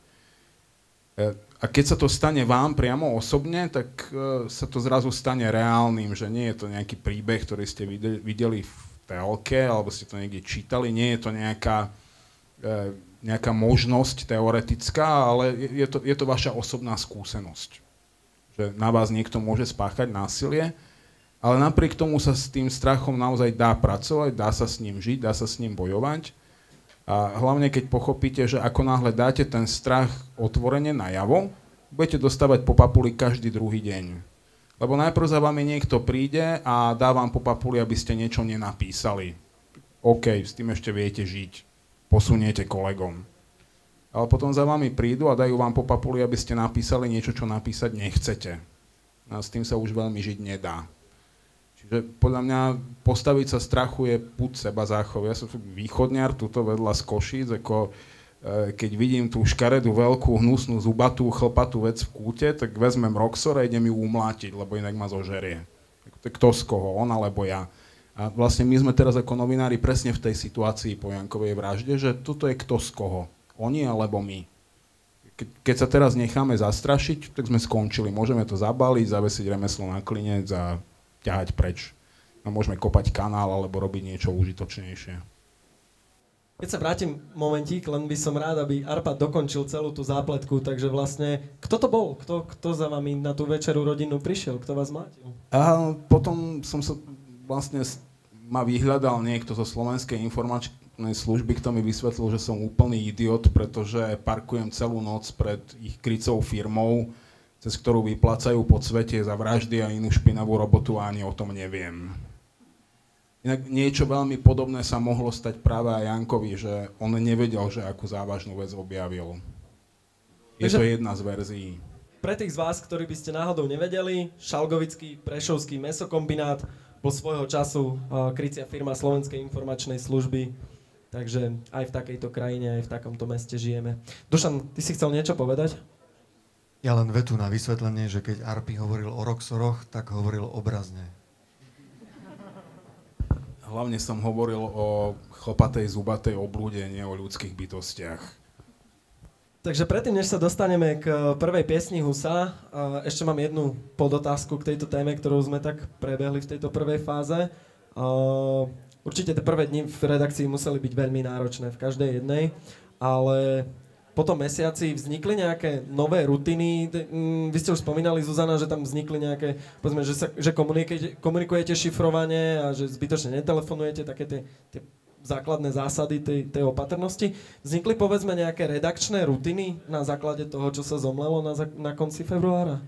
A keď sa to stane vám priamo osobne, tak sa to zrazu stane reálnym, že nie je to nejaký príbeh, ktorý ste videli v telke, alebo ste to niekde čítali, nie je to nejaká, nejaká možnosť teoretická, ale je to, je to vaša osobná skúsenosť. Že na vás niekto môže spáchať násilie. Ale napriek tomu sa s tým strachom naozaj dá pracovať, dá sa s ním žiť, dá sa s ním bojovať. A hlavne keď pochopíte, že ako náhle dáte ten strach otvorene najavo, budete dostávať po papuli každý druhý deň. Lebo najprv za vami niekto príde a dá vám po papuli, aby ste niečo nenapísali. OK, s tým ešte viete žiť, posuniete kolegom. Ale potom za vami prídu a dajú vám po papuli, aby ste napísali niečo, čo napísať nechcete. A s tým sa už veľmi žiť nedá. Čiže podľa mňa postaviť sa strachu je pud seba záchov. Ja som východňar, tuto vedľa z Košíc, ako e, keď vidím tú škaredú, veľkú, hnusnú, zubatú, chlpatú vec v kúte, tak vezmem Roxor a idem ju umlátiť, lebo inak ma zožerie. Kto z koho, on alebo ja. A vlastne my sme teraz ako novinári presne v tej situácii po Jankovej vražde, že toto je kto z koho. Oni alebo my. Ke, keď sa teraz necháme zastrašiť, tak sme skončili. Môžeme to zabaliť, zavesiť remeslo na klinec a ťahať preč. No, môžeme kopať kanál alebo robiť niečo užitočnejšie. Keď sa vrátim momentík, len by som rád, aby Arpad dokončil celú tú zápletku, takže vlastne, kto to bol? Kto, kto za vami na tú večeru rodinu prišiel? Kto vás mlátil? A potom som sa vlastne ma vyhľadal niekto zo Slovenskej informačnej služby, kto mi vysvetlil, že som úplný idiot, pretože parkujem celú noc pred ich krycou firmou, cez ktorú vyplácajú po svete za vraždy a inú špinavú robotu a ani o tom neviem. Inak niečo veľmi podobné sa mohlo stať práve aj Jankovi, že on nevedel, že akú závažnú vec objavil. Je to jedna z verzií. Pre tých z vás, ktorí by ste náhodou nevedeli, Šalgovický prešovský mäsokombinát bol svojho času uh, krycia firma Slovenskej informačnej služby, takže aj v takejto krajine, aj v takomto meste žijeme. Dušan, ty si chcel niečo povedať? Ja len vetu na vysvetlenie, že keď Arpi hovoril o Roxoroch, tak hovoril obrazne. Hlavne som hovoril o chlpatej, zubatej oblúde, nie o ľudských bytostiach. Takže predtým, než sa dostaneme k prvej piesni Husa, ešte mám jednu podotázku k tejto téme, ktorú sme tak prebehli v tejto prvej fáze. Určite tie prvé dni v redakcii museli byť veľmi náročné v každej jednej, ale po tom mesiaci vznikli nejaké nové rutiny. Vy ste už spomínali, Zuzana, že tam vznikli nejaké, povedzme, že, sa, že komunikujete, komunikujete šifrovanie a že zbytočne netelefonujete, také tie, tie základné zásady tej, tej opatrnosti. Vznikli, povedzme, nejaké redakčné rutiny na základe toho, čo sa zomlelo na, na konci februára?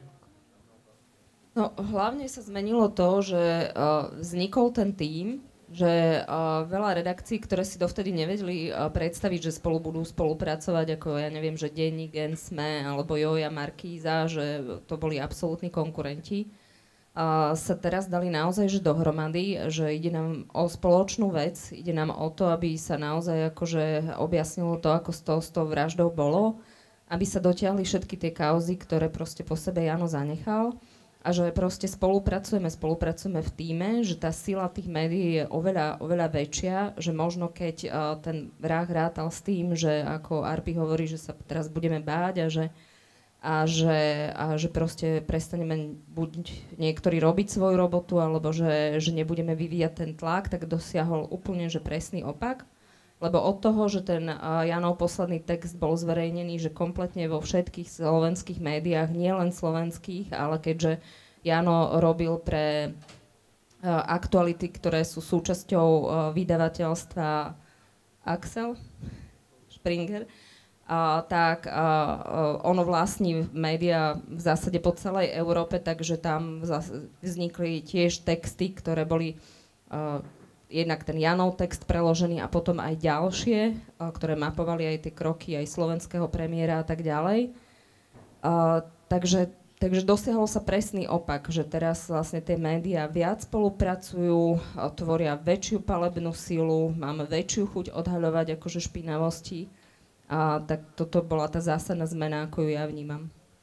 No, hlavne sa zmenilo to, že uh, vznikol ten tím, že uh, veľa redakcií, ktoré si dovtedy nevedeli uh, predstaviť, že spolu budú spolupracovať, ako ja neviem, že Denník, Sme alebo Joja, Markíza, že to boli absolútni konkurenti, uh, sa teraz dali naozaj že dohromady, že ide nám o spoločnú vec, ide nám o to, aby sa naozaj akože objasnilo to, ako s tou, s tou vraždou bolo, aby sa dotiahli všetky tie kauzy, ktoré proste po sebe Jano zanechal. A že proste spolupracujeme, spolupracujeme v tíme, že tá sila tých médií je oveľa, oveľa väčšia, že možno keď uh, ten vrah rátal s tým, že ako Arpi hovorí, že sa teraz budeme báť a že, a že, a že proste prestaneme buď niektorí robiť svoju robotu, alebo že, že nebudeme vyvíjať ten tlak, tak dosiahol úplne že presný opak. Lebo od toho, že ten uh, Janov posledný text bol zverejnený, že kompletne vo všetkých slovenských médiách, nie len slovenských, ale keďže Jano robil pre uh, aktuality, ktoré sú súčasťou uh, vydavateľstva Axel Springer, uh, tak uh, uh, ono vlastní médiá v zásade po celej Európe, takže tam vznikli tiež texty, ktoré boli uh, jednak ten Janov text preložený a potom aj ďalšie, ktoré mapovali aj tie kroky aj slovenského premiéra a tak ďalej. Uh, takže, takže dosiahol sa presný opak, že teraz vlastne tie médiá viac spolupracujú, tvoria väčšiu palebnú silu, máme väčšiu chuť odhaľovať akože špinavosti. A tak toto bola tá zásadná zmena, ako ju ja vnímam.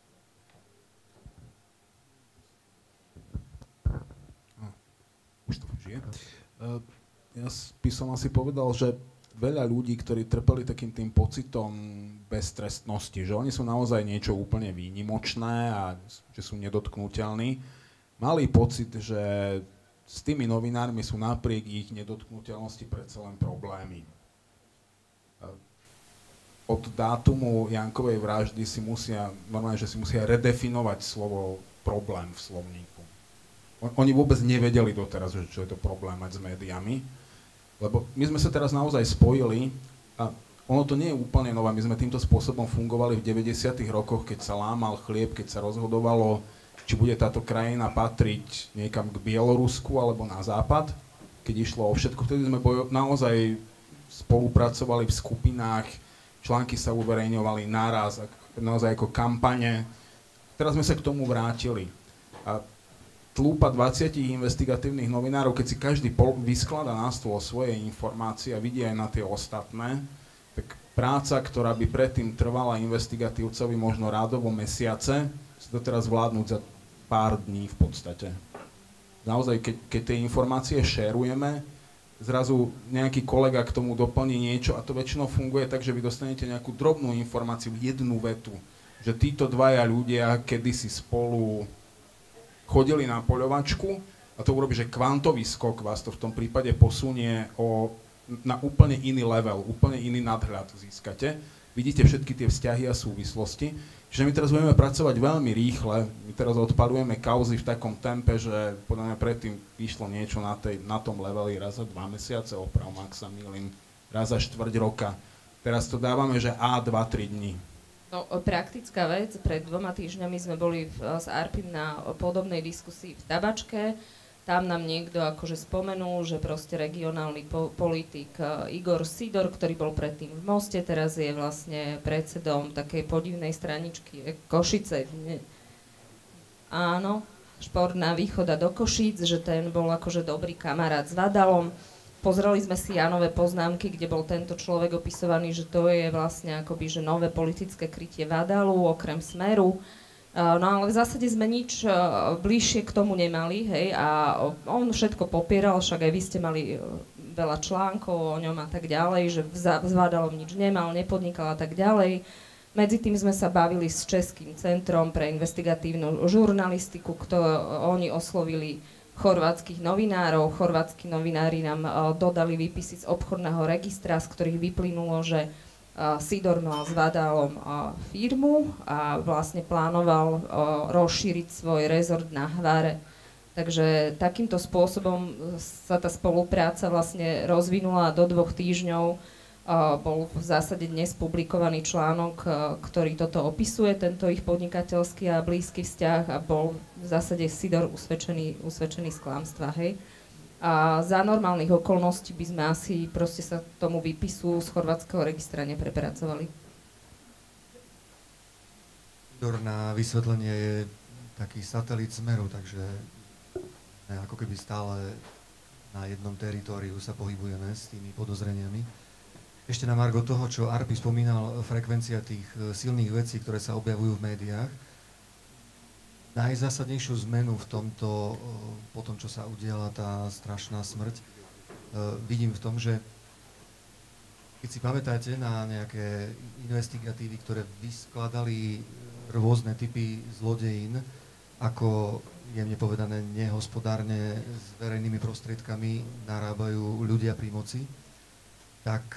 Už to žije. Uh, ja by som asi povedal, že veľa ľudí, ktorí trpeli takým tým pocitom beztrestnosti, že oni sú naozaj niečo úplne výnimočné a že sú nedotknuteľní, mali pocit, že s tými novinármi sú napriek ich nedotknuteľnosti predsa len problémy. Uh, od dátumu Jankovej vraždy si musia, normálne, že si musia redefinovať slovo problém v slovníku. Oni vôbec nevedeli doteraz, že čo je to problém mať s médiami, lebo my sme sa teraz naozaj spojili a ono to nie je úplne nové. My sme týmto spôsobom fungovali v deväťdesiatych rokoch, keď sa lámal chlieb, keď sa rozhodovalo, či bude táto krajina patriť niekam k Bielorusku alebo na západ, keď išlo o všetko. Vtedy sme bojo- naozaj spolupracovali v skupinách, články sa uverejňovali naraz, naozaj ako kampane. Teraz sme sa k tomu vrátili. A tlúpa dvadsať investigatívnych novinárov, keď si každý pol vyskladá na stôl svoje informácie a vidí aj na tie ostatné, tak práca, ktorá by predtým trvala investigatívcovi možno rádovo mesiace, sa to teraz vládnuť za pár dní v podstate. Naozaj, keď, keď tie informácie šerujeme, zrazu nejaký kolega k tomu doplní niečo a to väčšinou funguje tak, že vy dostanete nejakú drobnú informáciu, jednu vetu, že títo dvaja ľudia kedysi spolu chodili na poľovačku a to urobí, že kvantový skok vás to v tom prípade posunie o, na úplne iný level, úplne iný nadhľad získate. Vidíte všetky tie vzťahy a súvislosti. Čiže my teraz budeme pracovať veľmi rýchle, my teraz odpadujeme kauzy v takom tempe, že podľa mňa predtým vyšlo niečo na, tej, na tom leveli raz za dva mesiace, opravom, ak sa mýlim, raz za štvrť roka. Teraz to dávame, že á dva tri dní. No, praktická vec, pred dvoma týždňami sme boli v, s Arpim na podobnej diskusii v Tabačke tam nám niekto akože spomenul, že proste regionálny po- politik uh, Igor Sidor, ktorý bol predtým v Moste, teraz je vlastne predsedom takej podivnej straničky Košice. Nie. Áno, Športná východa do Košíc, že ten bol akože dobrý kamarát s Vadalom. Pozreli sme si Janové poznámky, kde bol tento človek opisovaný, že to je vlastne akoby, že nové politické krytie Vadalu, okrem Smeru. No ale v zásade sme nič bližšie k tomu nemali, hej, a on všetko popieral, však aj vy ste mali veľa článkov o ňom a tak ďalej, že s Vadalom nič nemal, nepodnikal a tak ďalej. Medzi tým sme sa bavili s Českým centrom pre investigatívnu žurnalistiku, ktoré oni oslovili chorvátskych novinárov. Chorvátsky novinári nám dodali výpisy z obchodného registra, z ktorých vyplynulo, že Sidor mal s Vadalom firmu a vlastne plánoval rozšíriť svoj rezort na Hvare. Takže takýmto spôsobom sa tá spolupráca vlastne rozvinula do dvoch týždňov. Bol v zásade dnes publikovaný článok, ktorý toto opisuje, tento ich podnikateľský a blízky vzťah, a bol v zásade Sidor usvedčený, usvedčený z klamstva, hej. A za normálnych okolností by sme asi proste sa tomu výpisu z chorvátskeho registra neprepracovali. Sidor na vysvetlenie je taký satelit Smeru, takže ne, ako keby stále na jednom teritóriu sa pohybujeme s tými podozreniami. Ešte na margo toho, čo Arpi spomínal, frekvencia tých silných vecí, ktoré sa objavujú v médiách. Najzásadnejšiu zmenu v tomto, po tom, čo sa udiala tá strašná smrť, vidím v tom, že keď si pamätáte na nejaké investigatívy, ktoré vyskladali rôzne typy zlodejín, ako jemne povedané nehospodárne s verejnými prostriedkami narábajú ľudia pri moci, tak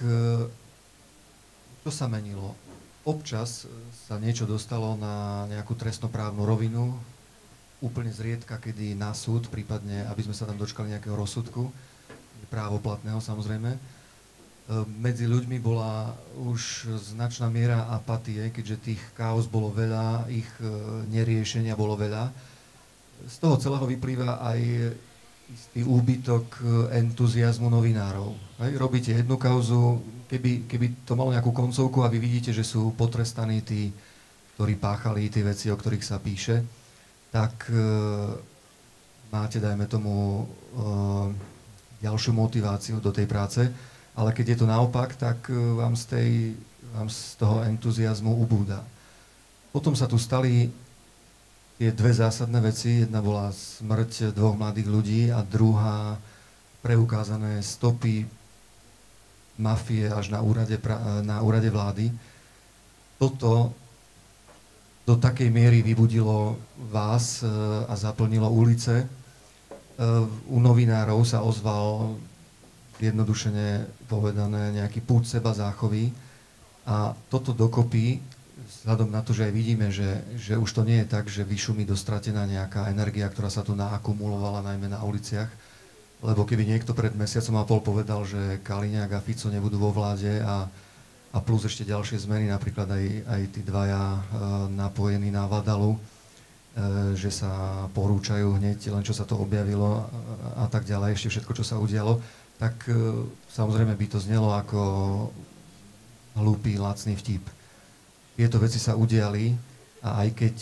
čo sa menilo? Občas sa niečo dostalo na nejakú trestnoprávnu rovinu, úplne zriedka, kedy na súd, prípadne, aby sme sa tam dočkali nejakého rozsudku, právoplatného samozrejme. Medzi ľuďmi bola už značná miera apatie, keďže tých chaos bolo veľa, ich neriešenia bolo veľa. Z toho celého vyplýva aj istý úbytok entuziazmu novinárov. Hej, robíte jednu kauzu, keby, keby to malo nejakú koncovku a vy vidíte, že sú potrestaní tí, ktorí páchali tie veci, o ktorých sa píše, tak e, máte, dajme tomu, e, ďalšiu motiváciu do tej práce, ale keď je to naopak, tak e, vám, z tej, vám z toho entuziazmu ubúda. Potom sa tu stali tie dve zásadné veci. Jedna bola smrť dvoch mladých ľudí a druhá preukázané stopy mafie až na úrade, na úrade vlády. Toto do takej miery vybudilo vás a zaplnilo ulice. U novinárov sa ozval, jednodušene povedané, nejaký púd seba záchovy. A toto dokopy, vzhľadom na to, že aj vidíme, že, že už to nie je tak, že vyšumí dostratená nejaká energia, ktorá sa tu naakumulovala najmä na uliciach, lebo keby niekto pred mesiacom a pol povedal, že Kaliňák a Fico nebudú vo vláde a, a plus ešte ďalšie zmeny, napríklad aj, aj tí dvaja e, napojení na Vadalu, e, že sa porúčajú hneď, len čo sa to objavilo a, a tak ďalej, ešte všetko, čo sa udialo, tak e, samozrejme by to znelo ako hlúpy, lacný vtip. Tieto veci sa udiali a aj keď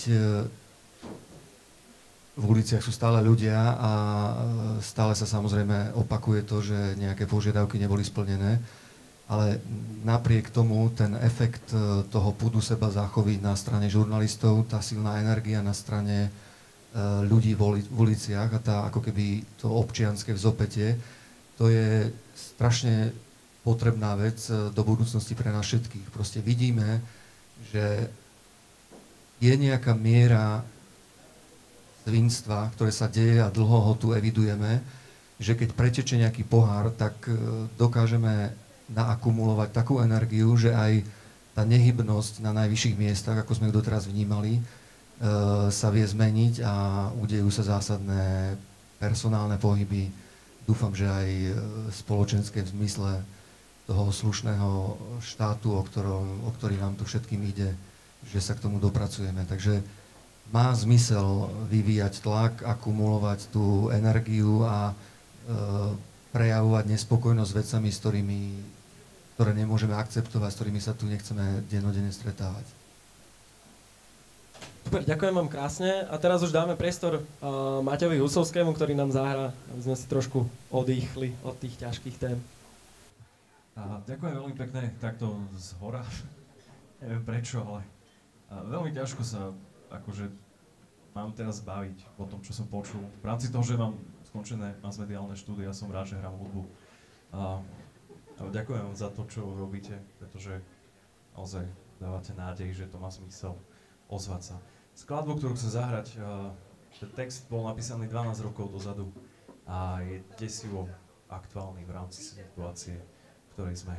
v uliciach sú stále ľudia a stále sa samozrejme opakuje to, že nejaké požiadavky neboli splnené, ale napriek tomu ten efekt toho púdu seba záchovy na strane žurnalistov, tá silná energia na strane ľudí v uliciach a tá ako keby to občianske vzopätie, to je strašne potrebná vec do budúcnosti pre nás všetkých. Proste vidíme, že je nejaká miera svinstva, ktoré sa deje a dlho ho tu evidujeme, že keď preteče nejaký pohár, tak dokážeme naakumulovať takú energiu, že aj tá nehybnosť na najvyšších miestach, ako sme ju doteraz vnímali, sa vie zmeniť a udejú sa zásadné personálne pohyby. Dúfam, že aj spoločenské v zmysle toho slušného štátu, o, ktorom, o ktorý nám tu všetkým ide, že sa k tomu dopracujeme. Takže má zmysel vyvíjať tlak, akumulovať tú energiu a e, prejavovať nespokojnosť s vecami, s ktorými, ktoré nemôžeme akceptovať, s ktorými sa tu nechceme dennodenne stretávať. Super, ďakujem vám krásne. A teraz už dáme priestor uh, Maťovi Husovskému, ktorý nám zahrá, aby sme si trošku odýchli od tých ťažkých tém. A ďakujem veľmi pekne, takto z hora. Neviem prečo, ale a veľmi ťažko sa akože mám teraz baviť o tom, čo som počul. V rámci toho, že mám skončené masmediálne štúdia, som rád, že hrám hudbu. A, a ďakujem vám za to, čo robíte, pretože naozaj dávate nádej, že to má zmysel ozvať sa. Skladbu, ktorú chcem zahrať, uh, ten text bol napísaný dvanásť rokov dozadu a je desivo aktuálny v rámci situácie, v ktorej sme.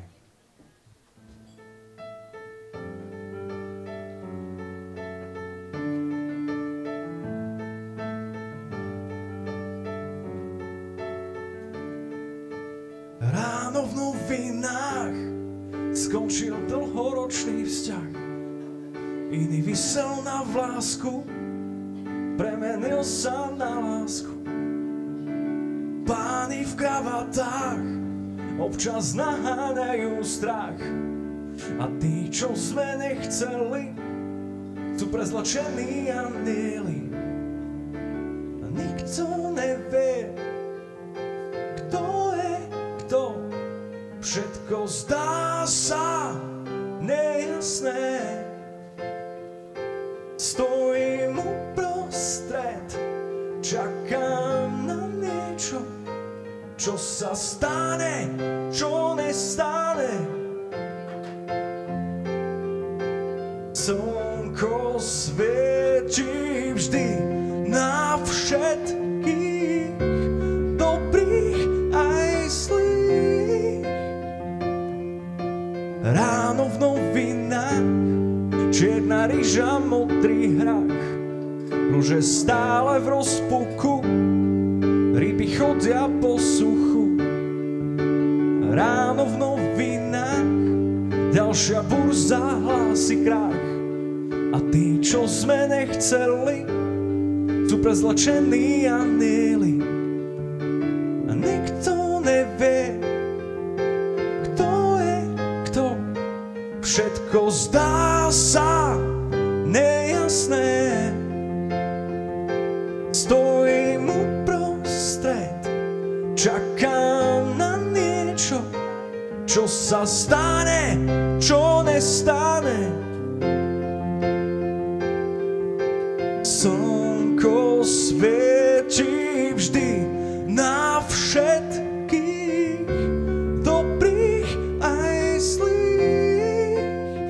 Ráno v novinách skončil dlhoročný vzťah. Iný visel na vlásku, premenil sa na lásku. Páni v kravatách občas naháňajú strach. A tí, čo sme nechceli, sú prezlačení anjeli. A nikto nevie, kto je kto. Všetko zdá sa nejasné. Stojím uprostred, čakám na niečo, čo sa stane, čo nestane. Slnko svieti vždy na všetkých, dobrých aj zlých. Ráno v novinách čierna ryža, modrý hrách, ruže stále v rozpuku, ryby chodia po suchu. Ráno v novinách ďalšia burza hlási krách. A tí, čo sme nechceli, sú prezlačení anjeli. A nikto nevie, kto je kto. Všetko zdá sa nejasné. Stojím uprostred, čakám na niečo, čo sa stane, čo nestane. Slnko svieti vždy na všetkých, dobrých aj zlých.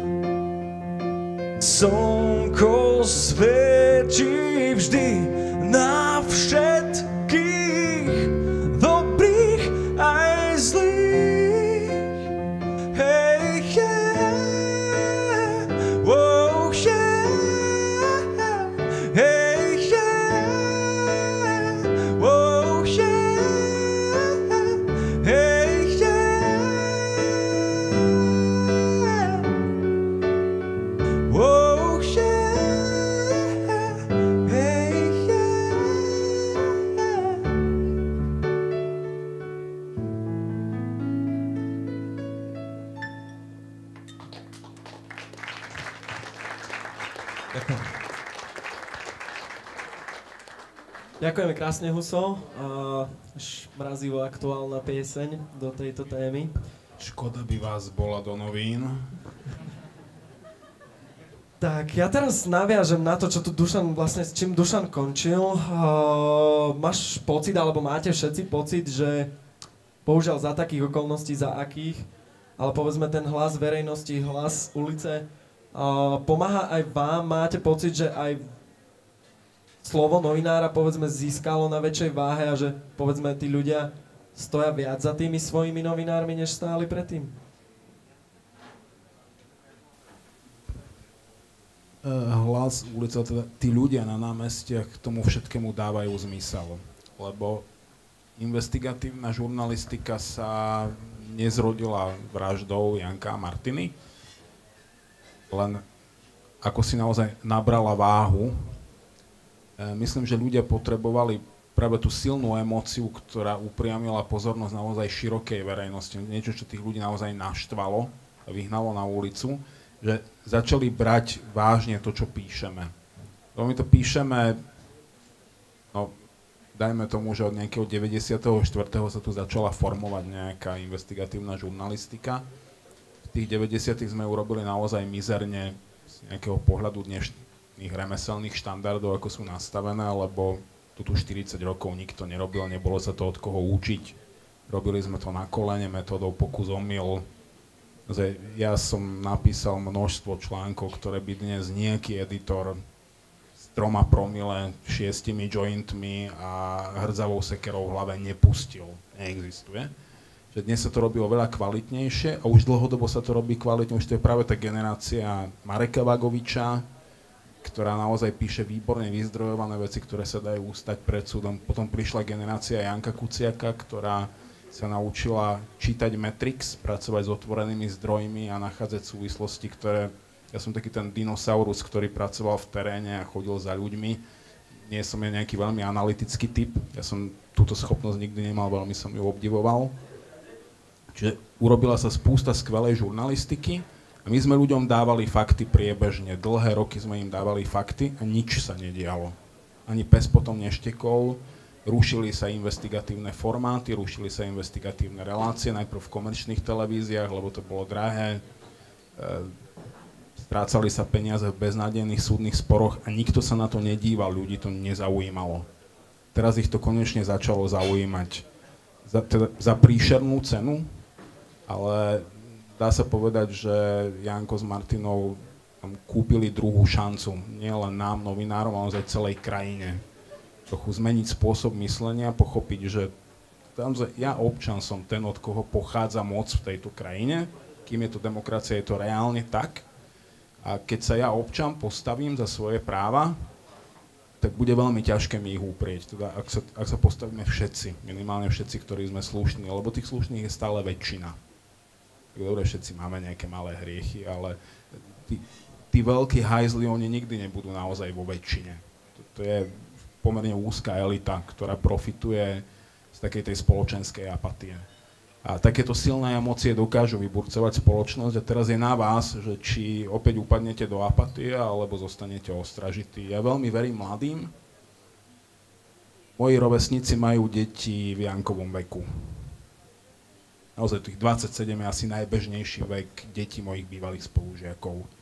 Slnko svieti vždy na všetkých, dobrých aj zlých. Hej, yeah, wow, yeah, hej, yeah, wow, yeah, hej, yeah, wow, yeah. Ďakujem. Ďakujeme krásne, Huso. Uh, mrazivo aktuálna pieseň do tejto témy. Škoda by vás bola do novín. Tak, ja teraz naviažem na to, čo tu Dušan, vlastne s čím Dušan končil. Uh, máš pocit, alebo máte všetci pocit, že bohužiaľ za takých okolností, za akých, ale povedzme ten hlas verejnosti, hlas ulice, uh, pomáha aj vám? Máte pocit, že aj slovo novinára, povedzme, získalo na väčšej váhe a že, povedzme, tí ľudia stoja viac za tými svojimi novinármi, než stáli predtým? Hlas ulice, teda tí ľudia na námestiach tomu všetkému dávajú zmysel, lebo investigatívna žurnalistika sa nezrodila vraždou Janka a Martiny, len ako si naozaj nabrala váhu Myslím, že ľudia potrebovali práve tú silnú emóciu, ktorá upriamila pozornosť naozaj širokej verejnosti. Niečo, čo tých ľudí naozaj naštvalo a vyhnalo na ulicu, že začali brať vážne to, čo píšeme. Lebo my to píšeme, no, dajme tomu, že od nejakého deväťdesiateho štvrtého sa tu začala formovať nejaká investigatívna žurnalistika. V tých deväťdesiatych sme urobili naozaj mizerne z nejakého pohľadu dnešných remeselných štandardov, ako sú nastavené, lebo tu tu štyridsať rokov nikto nerobil, nebolo sa to od koho učiť. Robili sme to na kolene, metódou pokus omyl. Ja som napísal množstvo článkov, ktoré by dnes nejaký editor s troma promile, šiestimi jointmi a hrdzavou sekerou v hlave nepustil. Neexistuje. Že dnes sa to robí oveľa kvalitnejšie a už dlhodobo sa to robí kvalitne. Už to je práve tá generácia Mareka Vagoviča, ktorá naozaj píše výborne vyzdrojované veci, ktoré sa dajú ustať pred súdom. Potom prišla generácia Janka Kuciaka, ktorá sa naučila čítať Matrix, pracovať s otvorenými zdrojmi a nachádzať súvislosti, ktoré... Ja som taký ten dinosaurus, ktorý pracoval v teréne a chodil za ľuďmi. Nie som ja nejaký veľmi analytický typ. Ja som túto schopnosť nikdy nemal, veľmi som ju obdivoval. Čiže urobila sa spústa skvelej žurnalistiky. A my sme ľuďom dávali fakty priebežne, dlhé roky sme im dávali fakty a nič sa nedialo. Ani pes potom neštekol, rušili sa investigatívne formáty, rušili sa investigatívne relácie, najprv v komerčných televíziách, lebo to bolo drahé, strácali sa peniaze v beznádejných súdnych sporoch a nikto sa na to nedíval, ľudí to nezaujímalo. Teraz ich to konečne začalo zaujímať za, teda, za príšernú cenu, ale... Dá sa povedať, že Janko s Martinou kúpili druhú šancu. Nie len nám, novinárom, ale aj celej krajine. Trochu zmeniť spôsob myslenia, pochopiť, že ja občan som ten, od koho pochádza moc v tejto krajine. Kým je to demokracia, je to reálne tak. A keď sa ja občan postavím za svoje práva, tak bude veľmi ťažké mi ich uprieť. Teda ak sa, ak sa postavíme všetci, minimálne všetci, ktorí sme slušní, lebo tých slušných je stále väčšina. Dobre, všetci máme nejaké malé hriechy, ale tí, tí veľkí hajzli, oni nikdy nebudú naozaj vo väčšine. To, to je pomerne úzka elita, ktorá profituje z takej tej spoločenskej apatie. A takéto silné emócie dokážu vyburcovať spoločnosť a teraz je na vás, že či opäť upadnete do apatie, alebo zostanete ostražití. Ja veľmi verím mladým. Moji rovesníci majú deti v Jankovom veku. Naozaj tých dvadsaťsedem je asi najbežnejší vek detí mojich bývalých spolužiakov. E,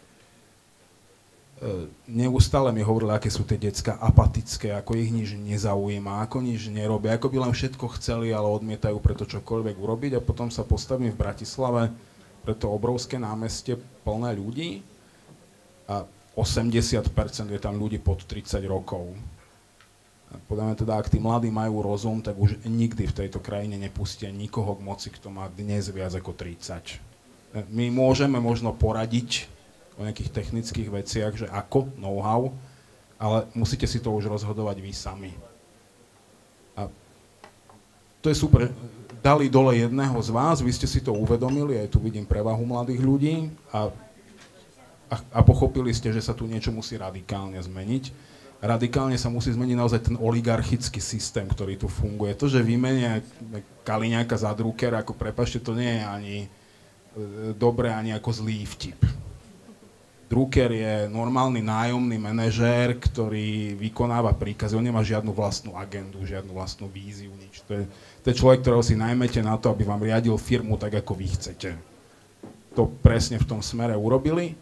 neustále mi hovorili, aké sú tie decká apatické, ako ich nič nezaujíma, ako nič nerobia, ako by len všetko chceli, ale odmietajú preto čokoľvek urobiť a potom sa postavím v Bratislave pre to obrovské námestie plné ľudí a osemdesiat percent je tam ľudí pod tridsať rokov. Podľa mňa teda, ak tí mladí majú rozum, tak už nikdy v tejto krajine nepustia nikoho k moci, kto má dnes viac ako tridsať. My môžeme možno poradiť o nejakých technických veciach, že ako, know-how, ale musíte si to už rozhodovať vy sami. A to je super. Dali dole jedného z vás, vy ste si to uvedomili, aj tu vidím prevahu mladých ľudí a, a, a pochopili ste, že sa tu niečo musí radikálne zmeniť. Radikálne sa musí zmeniť naozaj ten oligarchický systém, ktorý tu funguje. To, že vymenia Kaliňáka za Druckera, ako prepáčte, to nie je ani e, dobré, ani ako zlý vtip. Drucker je normálny nájomný manažér, ktorý vykonáva príkazy. On nemá žiadnu vlastnú agendu, žiadnu vlastnú víziu, nič. To je, to je človek, ktorého si najmete na to, aby vám riadil firmu tak, ako vy chcete. To presne v tom smere urobili.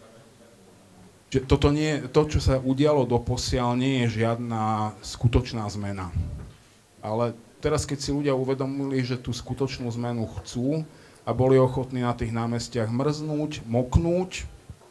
Že toto nie, to, čo sa udialo doposiaľ, nie je žiadna skutočná zmena. Ale teraz, keď si ľudia uvedomili, že tú skutočnú zmenu chcú a boli ochotní na tých námestiach mrznúť, moknúť,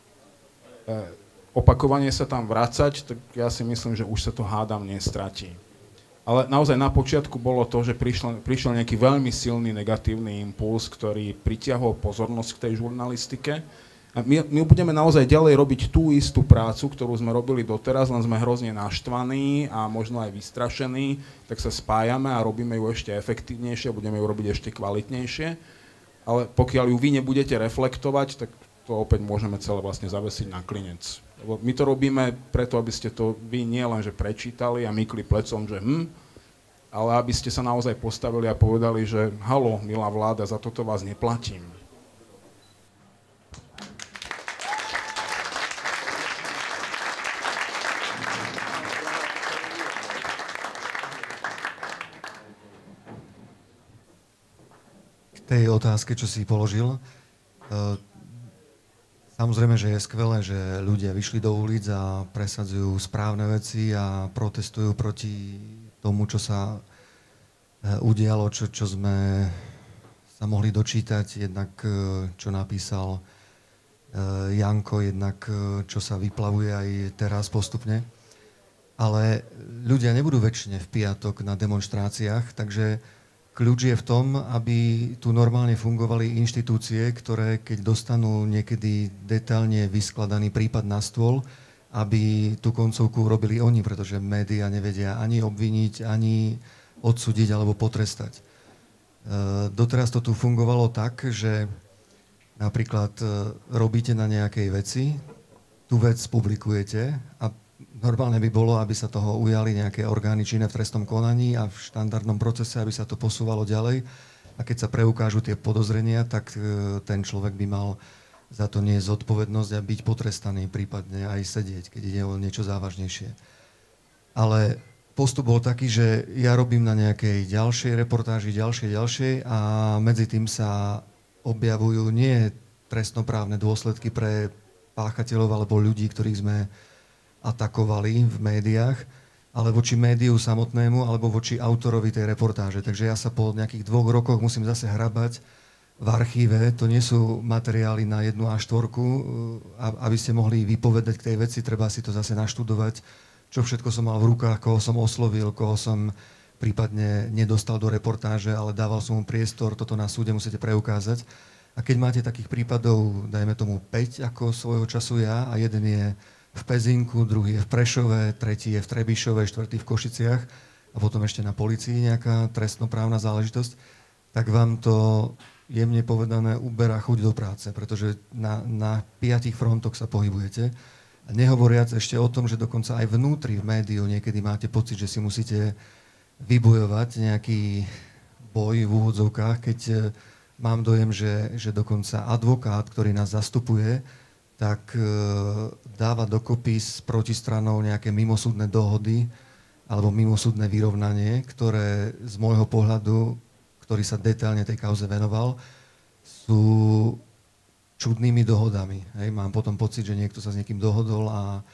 e, opakovane sa tam vracať, tak ja si myslím, že už sa to hádam nestratí. Ale naozaj na počiatku bolo to, že prišiel, prišiel nejaký veľmi silný negatívny impuls, ktorý pritiahol pozornosť k tej žurnalistike. A my, my budeme naozaj ďalej robiť tú istú prácu, ktorú sme robili doteraz, len sme hrozne naštvaní a možno aj vystrašení, tak sa spájame a robíme ju ešte efektívnejšie, budeme ju robiť ešte kvalitnejšie. Ale pokiaľ ju vy nebudete reflektovať, tak to opäť môžeme celé vlastne zavesiť na klinec. Lebo my to robíme preto, aby ste to vy nie len že prečítali a mykli plecom, že hm, ale aby ste sa naozaj postavili a povedali, že halo, milá vláda, za toto vás neplatím. Tej otázke, čo si položil. Samozrejme, že je skvelé, že ľudia vyšli do ulic a presadzujú správne veci a protestujú proti tomu, čo sa udialo, čo, čo sme sa mohli dočítať, jednak čo napísal Janko, jednak čo sa vyplavuje aj teraz postupne. Ale ľudia nebudú väčšine v piatok na demonštráciách, takže kľúč je v tom, aby tu normálne fungovali inštitúcie, ktoré keď dostanú niekedy detailne vyskladaný prípad na stôl, aby tú koncovku robili oni, pretože médiá nevedia ani obviniť, ani odsúdiť alebo potrestať. E, doteraz to tu fungovalo tak, že napríklad e, robíte na nejakej veci, tú vec publikujete a normálne by bolo, aby sa toho ujali nejaké orgány činné v trestnom konaní a v štandardnom procese, aby sa to posúvalo ďalej. A keď sa preukážu tie podozrenia, tak ten človek by mal za to niesť zodpovednosť a byť potrestaný, prípadne aj sedieť, keď ide o niečo závažnejšie. Ale postup bol taký, že ja robím na nejakej ďalšej reportáži, ďalšej, ďalšej a medzi tým sa objavujú nie trestnoprávne dôsledky pre páchateľov alebo ľudí, ktorých sme atakovali v médiách, ale voči médiu samotnému, alebo voči autorovi tej reportáže. Takže ja sa po nejakých dvoch rokoch musím zase hrabať v archíve. To nie sú materiály na jednu á štyri, aby ste mohli vypovedať k tej veci, treba si to zase naštudovať, čo všetko som mal v rukách, koho som oslovil, koho som prípadne nedostal do reportáže, ale dával som mu priestor, toto na súde musíte preukázať. A keď máte takých prípadov, dajme tomu päť, ako svojho času ja, a jeden je v Pezinku, druhý je v Prešove, tretí je v Trebišove, štvrtý v Košiciach a potom ešte na polícii nejaká trestnoprávna záležitosť, tak vám to jemne povedané uberá chuť do práce, pretože na, na piatich frontoch sa pohybujete. A nehovoriac ešte o tom, že dokonca aj vnútri v médiu niekedy máte pocit, že si musíte vybojovať nejaký boj v úvodzovkách, keď mám dojem, že, že dokonca advokát, ktorý nás zastupuje, tak e, dáva dokopy s protistranou nejaké mimosúdne dohody alebo mimosúdne vyrovnanie, ktoré z môjho pohľadu, ktorý sa detailne tej kauze venoval, sú čudnými dohodami. Hej. Mám potom pocit, že niekto sa s niekým dohodol a e,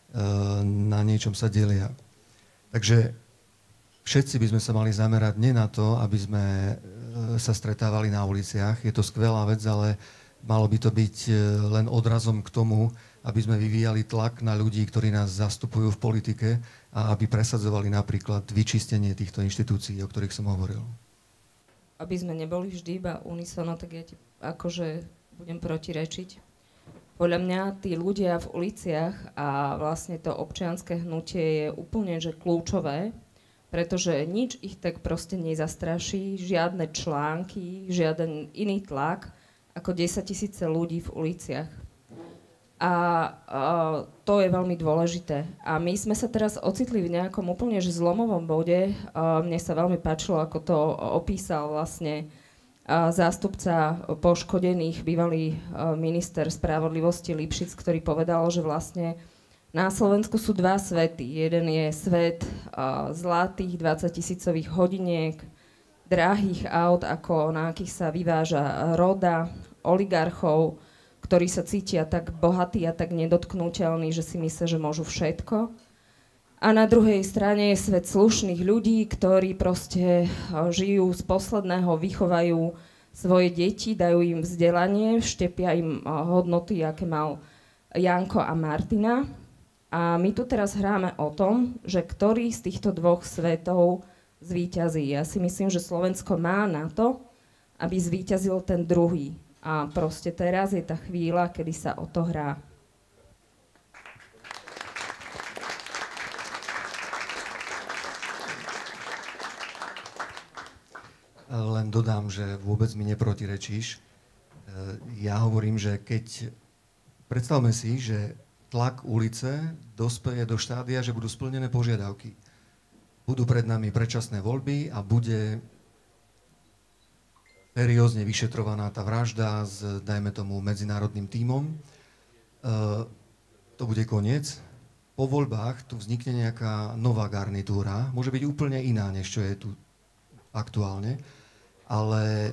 na niečom sa delia. Takže všetci by sme sa mali zamerať nie na to, aby sme e, sa stretávali na uliciach. Je to skvelá vec, ale malo by to byť len odrazom k tomu, aby sme vyvíjali tlak na ľudí, ktorí nás zastupujú v politike a aby presadzovali napríklad vyčistenie týchto inštitúcií, o ktorých som hovoril. Aby sme neboli vždy iba unisono, tak ja ti akože budem protirečiť. Podľa mňa tí ľudia v uliciach a vlastne to občianske hnutie je úplne že kľúčové, pretože nič ich tak proste nezastraší, žiadne články, žiaden iný tlak, ako desaťtisíce ľudí v uliciach. A, a to je veľmi dôležité. A my sme sa teraz ocitli v nejakom úplne že zlomovom bode. A mne sa veľmi páčilo, ako to opísal vlastne a zástupca poškodených, bývalý minister spravodlivosti Lipšic, ktorý povedal, že vlastne na Slovensku sú dva svety. Jeden je svet a, zlatých dvadsaťtisícových hodiniek, drahých aut, ako na akých sa vyváža roda, oligarchov, ktorí sa cítia tak bohatí a tak nedotknuteľní, že si myslia, že môžu všetko. A na druhej strane je svet slušných ľudí, ktorí proste žijú z posledného, vychovajú svoje deti, dajú im vzdelanie, vštepia im hodnoty, aké mal Janko a Martina. A my tu teraz hráme o tom, že ktorý z týchto dvoch svetov zvíťazí. Ja si myslím, že Slovensko má na to, aby zvíťazil ten druhý. A proste teraz je tá chvíľa, kedy sa o to hrá. Len dodám, že vôbec mi neprotirečíš. Ja hovorím, že keď Predstavme si, že tlak ulice dospeje do štádia, že budú splnené požiadavky. Budú pred nami predčasné voľby a bude seriózne vyšetrovaná tá vražda s, dajme tomu, medzinárodným tímom. E, to bude koniec. Po voľbách tu vznikne nejaká nová garnitúra. Môže byť úplne iná, než čo je tu aktuálne. Ale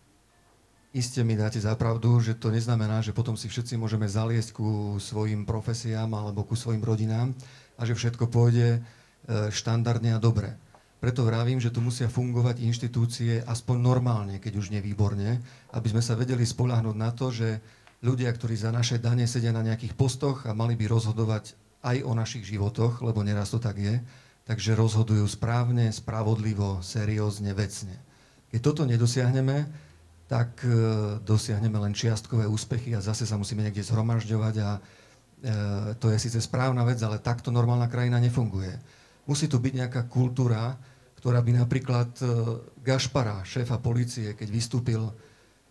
iste mi dáte za pravdu, že to neznamená, že potom si všetci môžeme zaliesť ku svojim profesiám alebo ku svojim rodinám a že všetko pôjde štandardne a dobre. Preto vravím, že tu musia fungovať inštitúcie aspoň normálne, keď už nevýborne, aby sme sa vedeli spoľahnúť na to, že ľudia, ktorí za naše dane sedia na nejakých postoch a mali by rozhodovať aj o našich životoch, lebo neraz to tak je, takže rozhodujú správne, spravodlivo, seriózne, vecne. Keď toto nedosiahneme, tak e, dosiahneme len čiastkové úspechy a zase sa musíme niekde zhromažďovať a e, to je síce správna vec, ale takto normálna krajina nefunguje. Musí tu byť nejaká kultúra, ktorá by napríklad e, Gašpara, šéfa polície, keď vystúpil e,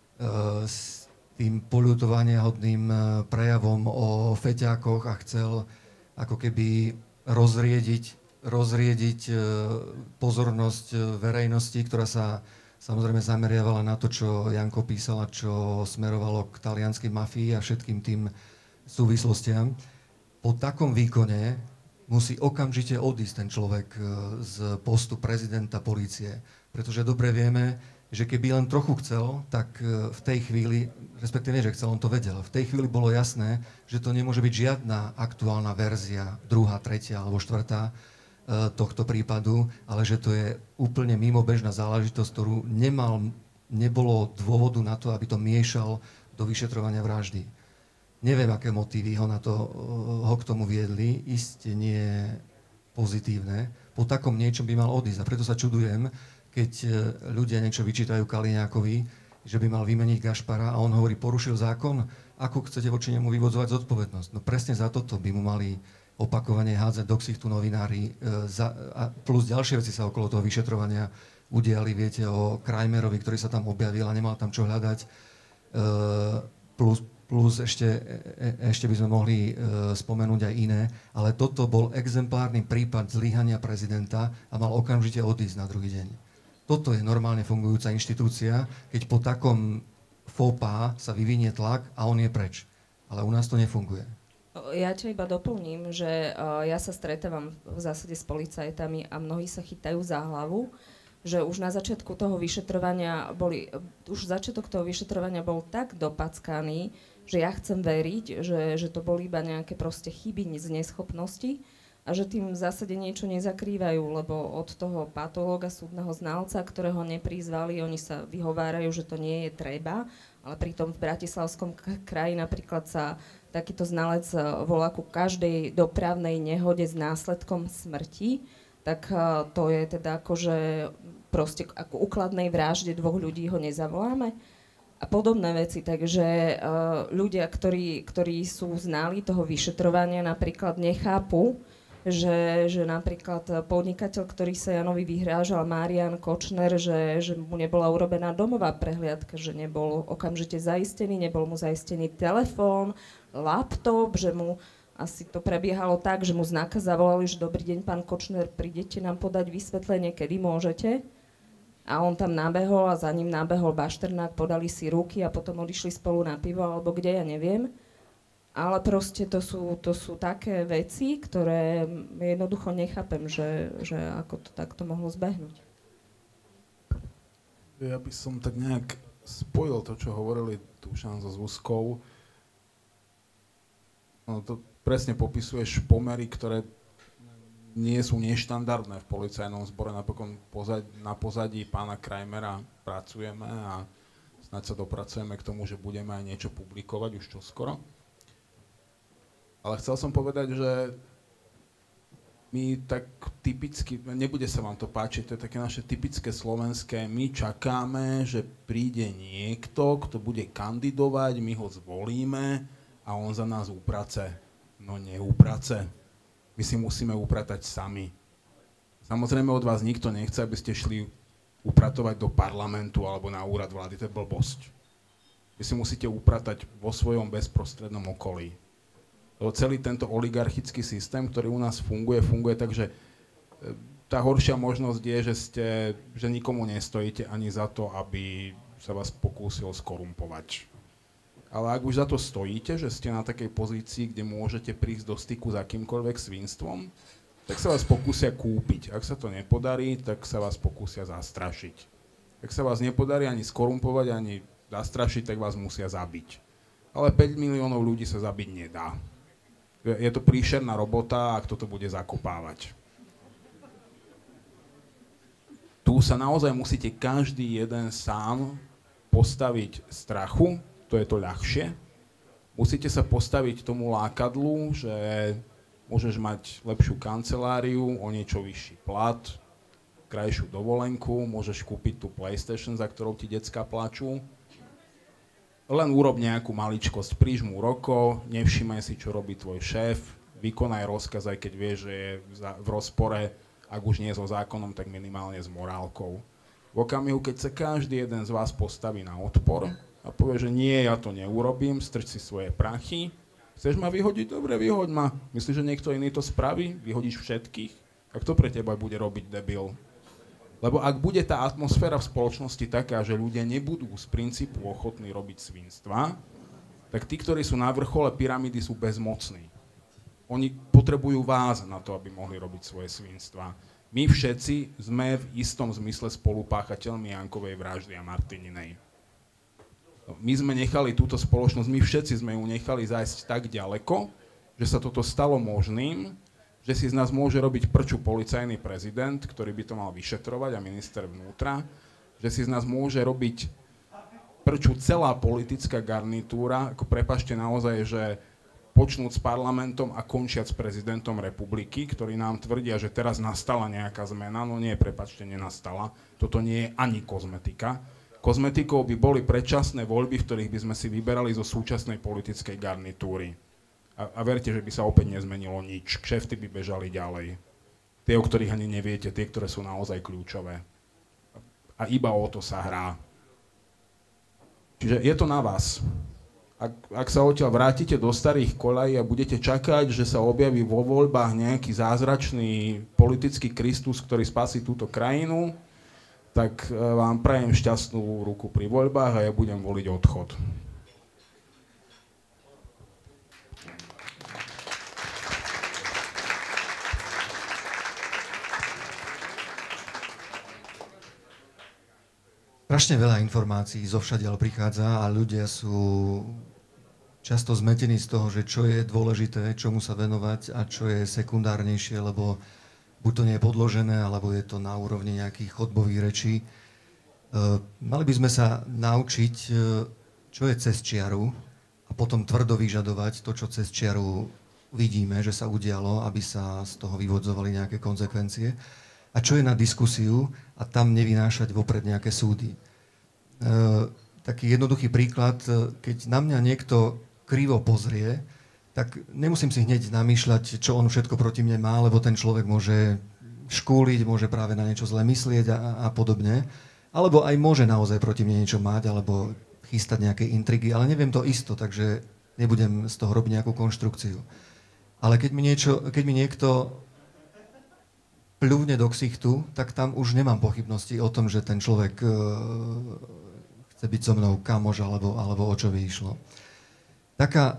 s tým poľutovaniahodným e, prejavom o feťákoch a chcel ako keby rozriediť, rozriediť e, pozornosť verejnosti, ktorá sa samozrejme zameriavala na to, čo Janko písal a čo smerovalo k talianskej mafii a všetkým tým súvislostiam. Po takom výkone musí okamžite odísť ten človek z postu prezidenta polície. Pretože dobre vieme, že keby len trochu chcel, tak v tej chvíli, respektíve nie, že chcel, on to vedel, v tej chvíli bolo jasné, že to nemôže byť žiadna aktuálna verzia, druhá, tretia alebo štvrtá, tohto prípadu, ale že to je úplne mimobežná záležitosť, ktorú nemal, nebolo dôvodu na to, aby to miešal do vyšetrovania vraždy. Neviem, aké motívy ho, na to, ho k tomu viedli, iste nie pozitívne. Po takom niečom by mal odísť. A preto sa čudujem, keď ľudia niečo vyčítajú Kaliňákovi, že by mal vymeniť Gašpara a on hovorí, porušil zákon, ako chcete voči nemu vyvodzovať zodpovednosť. No presne za toto by mu mali opakovane hádzať do ksichtu novinári. E, za, a plus ďalšie veci sa okolo toho vyšetrovania udiali, viete, o Krajmerovi, ktorý sa tam objavil a nemal tam čo hľadať. E, plus, plus ešte, e, ešte by sme mohli e, spomenúť aj iné. Ale toto bol exemplárny prípad zlyhania prezidenta a mal okamžite odísť na druhý deň. Toto je normálne fungujúca inštitúcia, keď po takom faux pas sa vyvinie tlak a on je preč. Ale u nás to nefunguje. Ja ťa iba doplním, že uh, ja sa stretávam v zásade s policajtami a mnohí sa chytajú za hlavu, že už na začiatku toho vyšetrovania boli, už začiatok toho vyšetrovania bol tak dopackaný, že ja chcem veriť, že, že to boli iba nejaké proste chyby z neschopnosti a že tým v zásade niečo nezakrývajú, lebo od toho patológa, súdneho znalca, ktorého neprizvali, oni sa vyhovárajú, že to nie je treba, ale pritom v Bratislavskom kraji napríklad sa takýto znalec volá ku každej dopravnej nehode s následkom smrti, tak to je teda akože proste ako úkladnej vražde dvoch ľudí ho nezavoláme a podobné veci. Takže ľudia, ktorí, ktorí sú znali toho vyšetrovania, napríklad nechápu, že, že napríklad podnikateľ, ktorý sa Janovi vyhrážal, Marian Kočner, že, že mu nebola urobená domová prehliadka, že nebol okamžite zaistený, nebol mu zaistený telefón, laptop, že mu asi to prebiehalo tak, že mu z náka zavolali, že dobrý deň, pán Kočner, prídete nám podať vysvetlenie, kedy môžete. A on tam nabehol a za ním nabehol Bašternák, podali si ruky a potom odišli spolu na pivo, alebo kde, ja neviem. Ale proste to sú, to sú také veci, ktoré jednoducho nechápem, že, že ako to takto mohlo zbehnúť. Ja by som tak nejak spojil to, čo hovorili Dušan so Zuzkou. No to presne popisuješ pomery, ktoré nie sú neštandardné v policajnom zbore. Napokon pozad, na pozadí pána Krajmera pracujeme a snáď sa dopracujeme k tomu, že budeme aj niečo publikovať už čoskoro. Ale chcel som povedať, že my tak typicky, nebude sa vám to páčiť, to je také naše typické slovenské, my čakáme, že príde niekto, kto bude kandidovať, my ho zvolíme a on za nás uprace. No neuprace. My si musíme upratať sami. Samozrejme od vás nikto nechce, aby ste šli upratovať do parlamentu alebo na úrad vlády, to je blbosť. Vy si musíte upratať vo svojom bezprostrednom okolí. Lebo celý tento oligarchický systém, ktorý u nás funguje, funguje tak, že tá horšia možnosť je, že, ste, že nikomu nestojíte ani za to, aby sa vás pokúsil skorumpovať. Ale ak už za to stojíte, že ste na takej pozícii, kde môžete prísť do styku s akýmkoľvek svinstvom, tak sa vás pokúsia kúpiť. Ak sa to nepodarí, tak sa vás pokúsia zastrašiť. Ak sa vás nepodarí ani skorumpovať, ani zastrašiť, tak vás musia zabiť. Ale päť miliónov ľudí sa zabiť nedá. Je to príšerná robota, ak toto bude zakopávať. Tu sa naozaj musíte každý jeden sám postaviť strachu, to je to ľahšie. Musíte sa postaviť tomu lákadlu, že môžeš mať lepšiu kanceláriu, o niečo vyšší plat, krajšiu dovolenku, môžeš kúpiť tú PlayStation, za ktorou ti decká plačú. Len urob nejakú maličkosť, príď mu roko, nevšímaj si, čo robí tvoj šéf, vykonaj rozkaz, aj keď vieš, že je v rozpore, ak už nie so zákonom, tak minimálne s morálkou. V okamihu, keď sa každý jeden z vás postaví na odpor a povie, že nie, ja to neurobím, strč si svoje prachy, chceš ma vyhodiť? Dobre, vyhoď ma. Myslíš, že niekto iný to spraví? Vyhodíš všetkých? A kto pre teba bude robiť debil? Lebo ak bude tá atmosféra v spoločnosti taká, že ľudia nebudú z princípu ochotní robiť svinstva, tak tí, ktorí sú na vrchole pyramídy, sú bezmocní. Oni potrebujú vás na to, aby mohli robiť svoje svinstva. My všetci sme v istom zmysle spolupáchateľmi Jankovej vraždy a Martininej. My sme nechali túto spoločnosť, my všetci sme ju nechali zájsť tak ďaleko, že sa toto stalo možným, že si z nás môže robiť prču policajný prezident, ktorý by to mal vyšetrovať, a minister vnútra, že si z nás môže robiť prču celá politická garnitúra, ako prepáčte naozaj, že počnúť s parlamentom a končiať s prezidentom republiky, ktorí nám tvrdia, že teraz nastala nejaká zmena. No nie, prepáčte, nenastala. Toto nie je ani kozmetika. Kozmetikou by boli predčasné voľby, v ktorých by sme si vyberali zo súčasnej politickej garnitúry. A, a verte, že by sa opäť nezmenilo nič. Kšefty by bežali ďalej. Tie, o ktorých ani neviete, tie, ktoré sú naozaj kľúčové. A iba o to sa hrá. Čiže je to na vás. Ak, ak sa odtiaľ vrátite do starých koľají a budete čakať, že sa objaví vo voľbách nejaký zázračný politický Kristus, ktorý spasí túto krajinu, tak vám prajem šťastnú ruku pri voľbách a ja budem voliť odchod. Strašne veľa informácií zovšadiaľ prichádza a ľudia sú často zmetení z toho, že čo je dôležité, čomu sa venovať a čo je sekundárnejšie, lebo buď to nie je podložené, alebo je to na úrovni nejakých chodbových rečí. E, mali by sme sa naučiť, e, čo je cez čiaru a potom tvrdo vyžadovať to, čo cez čiaru vidíme, že sa udialo, aby sa z toho vyvodzovali nejaké konzekvencie. A čo je na diskusiu a tam nevynášať vopred nejaké súdy. E, taký jednoduchý príklad, keď na mňa niekto krivo pozrie, tak nemusím si hneď namýšľať, čo on všetko proti mne má, lebo ten človek môže škúliť, môže práve na niečo zle myslieť a, a podobne. Alebo aj môže naozaj proti mne niečo mať, alebo chystať nejaké intrigy, ale neviem to isto, takže nebudem z toho robiť nejakú konštrukciu. Ale keď mi, niečo, keď mi niekto pľúvne do ksichtu, tak tam už nemám pochybnosti o tom, že ten človek uh, chce byť so mnou kamoš, alebo, alebo o čo by išlo. Taká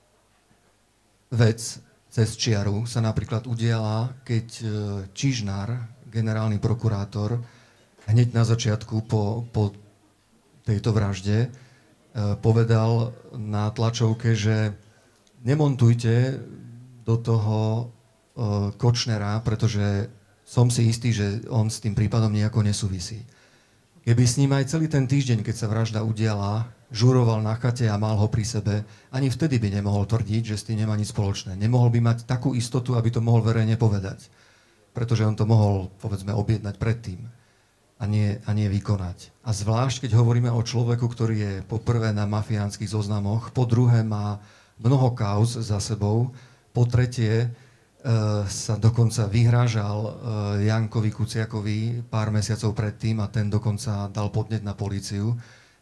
vec cez čiaru sa napríklad udiala, keď Čižnár, generálny prokurátor, hneď na začiatku po, po tejto vražde povedal na tlačovke, že nemontujte do toho Kočnera, pretože som si istý, že on s tým prípadom nejako nesúvisí. Keby s ním aj celý ten týždeň, keď sa vražda udiala, žuroval na chate a mal ho pri sebe, ani vtedy by nemohol tvrdiť, že s tým nemá nič spoločné. Nemohol by mať takú istotu, aby to mohol verejne povedať. Pretože on to mohol, povedzme, objednať predtým a nie, a nie vykonať. A zvlášť, keď hovoríme o človeku, ktorý je po prvé na mafiánskych zoznamoch, po druhé má mnoho kauz za sebou, po tretie sa dokonca vyhrážal Jankovi Kuciakovi pár mesiacov predtým a ten dokonca dal podnet na políciu.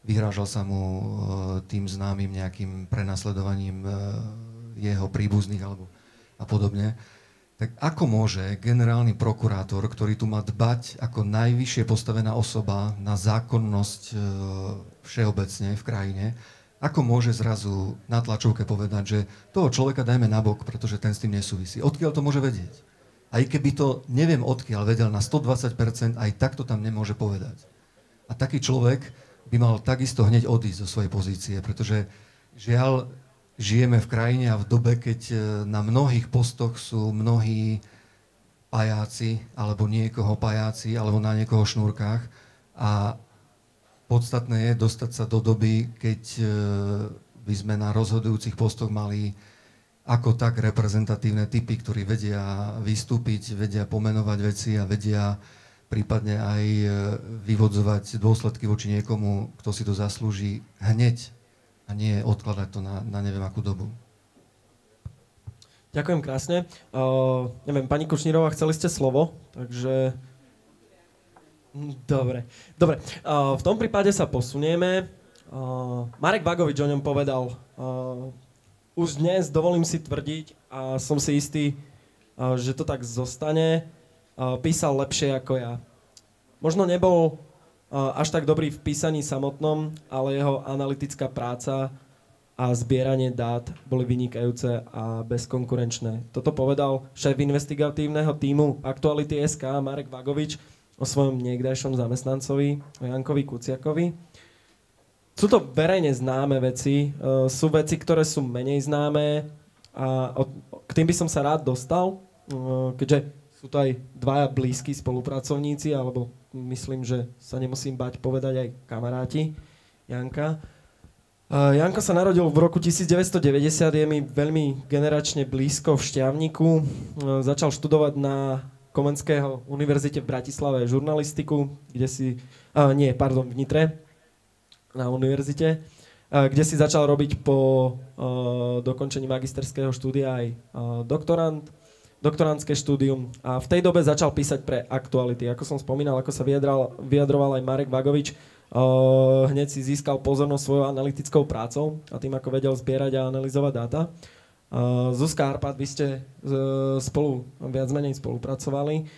vyhrážal sa mu uh, tým známym nejakým prenasledovaním uh, jeho príbuzných alebo a podobne. Tak ako môže generálny prokurátor, ktorý tu má dbať ako najvyššie postavená osoba na zákonnosť uh, všeobecne v krajine, ako môže zrazu na tlačovke povedať, že toho človeka dajme nabok, pretože ten s tým nesúvisí. Odkiaľ to môže vedieť? Aj keby to, neviem odkiaľ, vedel na sto dvadsať percent, aj tak to tam nemôže povedať. A taký človek by mal takisto hneď odísť zo svojej pozície, pretože žiaľ, žijeme v krajine a v dobe, keď na mnohých postoch sú mnohí pajáci, alebo niekoho pajáci, alebo na niekoho šnúrkách. A podstatné je dostať sa do doby, keď by sme na rozhodujúcich postoch mali ako tak reprezentatívne typy, ktorí vedia vystúpiť, vedia pomenovať veci a vedia prípadne aj vyvodzovať dôsledky voči niekomu, kto si to zaslúži hneď a nie odkladať to na, na neviem akú dobu. Ďakujem krásne. Uh, neviem, pani Kušnírová, chceli ste slovo, takže... Dobre, dobre. Uh, v tom prípade sa posunieme. Uh, Marek Vagovič o ňom povedal. Uh, už dnes dovolím si tvrdiť a som si istý, uh, že to tak zostane. Uh, písal lepšie ako ja. Možno nebol až tak dobrý v písaní samotnom, ale jeho analytická práca a zbieranie dát boli vynikajúce a bezkonkurenčné. Toto povedal šéf investigatívneho tímu Aktuality bodka es ká Marek Vagovič o svojom niekdajšom zamestnancovi, o Jankovi Kuciakovi. Sú to verejne známe veci, sú veci, ktoré sú menej známe a k tým by som sa rád dostal, keďže sú to aj dvaja blízki spolupracovníci, alebo myslím, že sa nemusím bať povedať aj kamaráti Janka. Uh, Janko sa narodil v roku devätnásťstodeväťdesiat, je mi veľmi generačne blízko v Šťavniku. Uh, začal študovať na Komenského univerzite v Bratislave žurnalistiku, kde si... Uh, nie, pardon, v Nitre, na univerzite, uh, kde si začal robiť po uh, dokončení magisterského štúdia aj uh, doktorant. doktorandské štúdium a v tej dobe začal písať pre Aktuality. Ako som spomínal, ako sa vyjadral, vyjadroval aj Marek Vagovič, uh, hneď si získal pozornosť svojou analytickou prácou a tým, ako vedel zbierať a analyzovať dáta. Uh, Zuzka Arpad, vy ste uh, spolu, viac menej spolupracovali.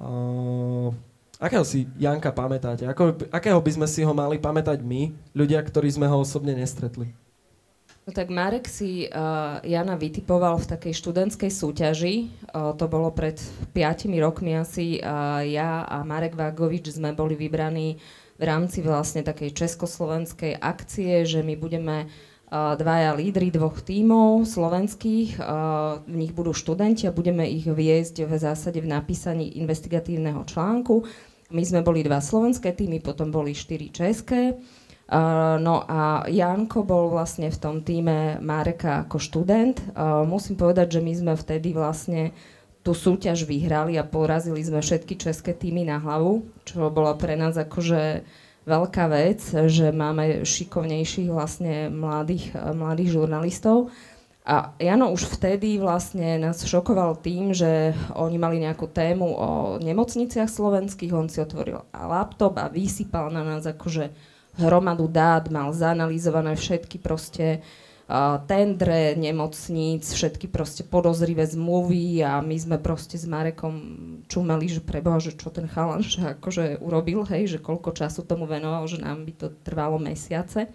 Uh, akého si Janka pamätáte? Ako, akého by sme si ho mali pamätať my, ľudia, ktorí sme ho osobne nestretli? No tak Marek si uh, Jana vytipoval v takej študentskej súťaži. Uh, to bolo pred piatimi rokmi asi. Uh, ja a Marek Vagovič sme boli vybraní v rámci vlastne takej československej akcie, že my budeme uh, dvaja lídri dvoch tímov slovenských. Uh, v nich budú študenti a budeme ich viesť v zásade v napísaní investigatívneho článku. My sme boli dva slovenské týmy, potom boli štyri české. Uh, no a Janko bol vlastne v tom týme Mareka ako študent. Uh, musím povedať, že my sme vtedy vlastne tú súťaž vyhrali a porazili sme všetky české týmy na hlavu, čo bola pre nás akože veľká vec, že máme šikovnejších vlastne mladých, mladých žurnalistov. A Jano už vtedy vlastne nás šokoval tým, že oni mali nejakú tému o nemocniciach slovenských, on si otvoril laptop a vysypal na nás akože hromadu dát, mal zanalýzované všetky proste uh, tendre nemocníc, všetky proste podozrivé zmluvy a my sme proste s Marekom čumeli, že preboha, že čo ten chalan že akože urobil, hej, že koľko času tomu venoval, že nám by to trvalo mesiace.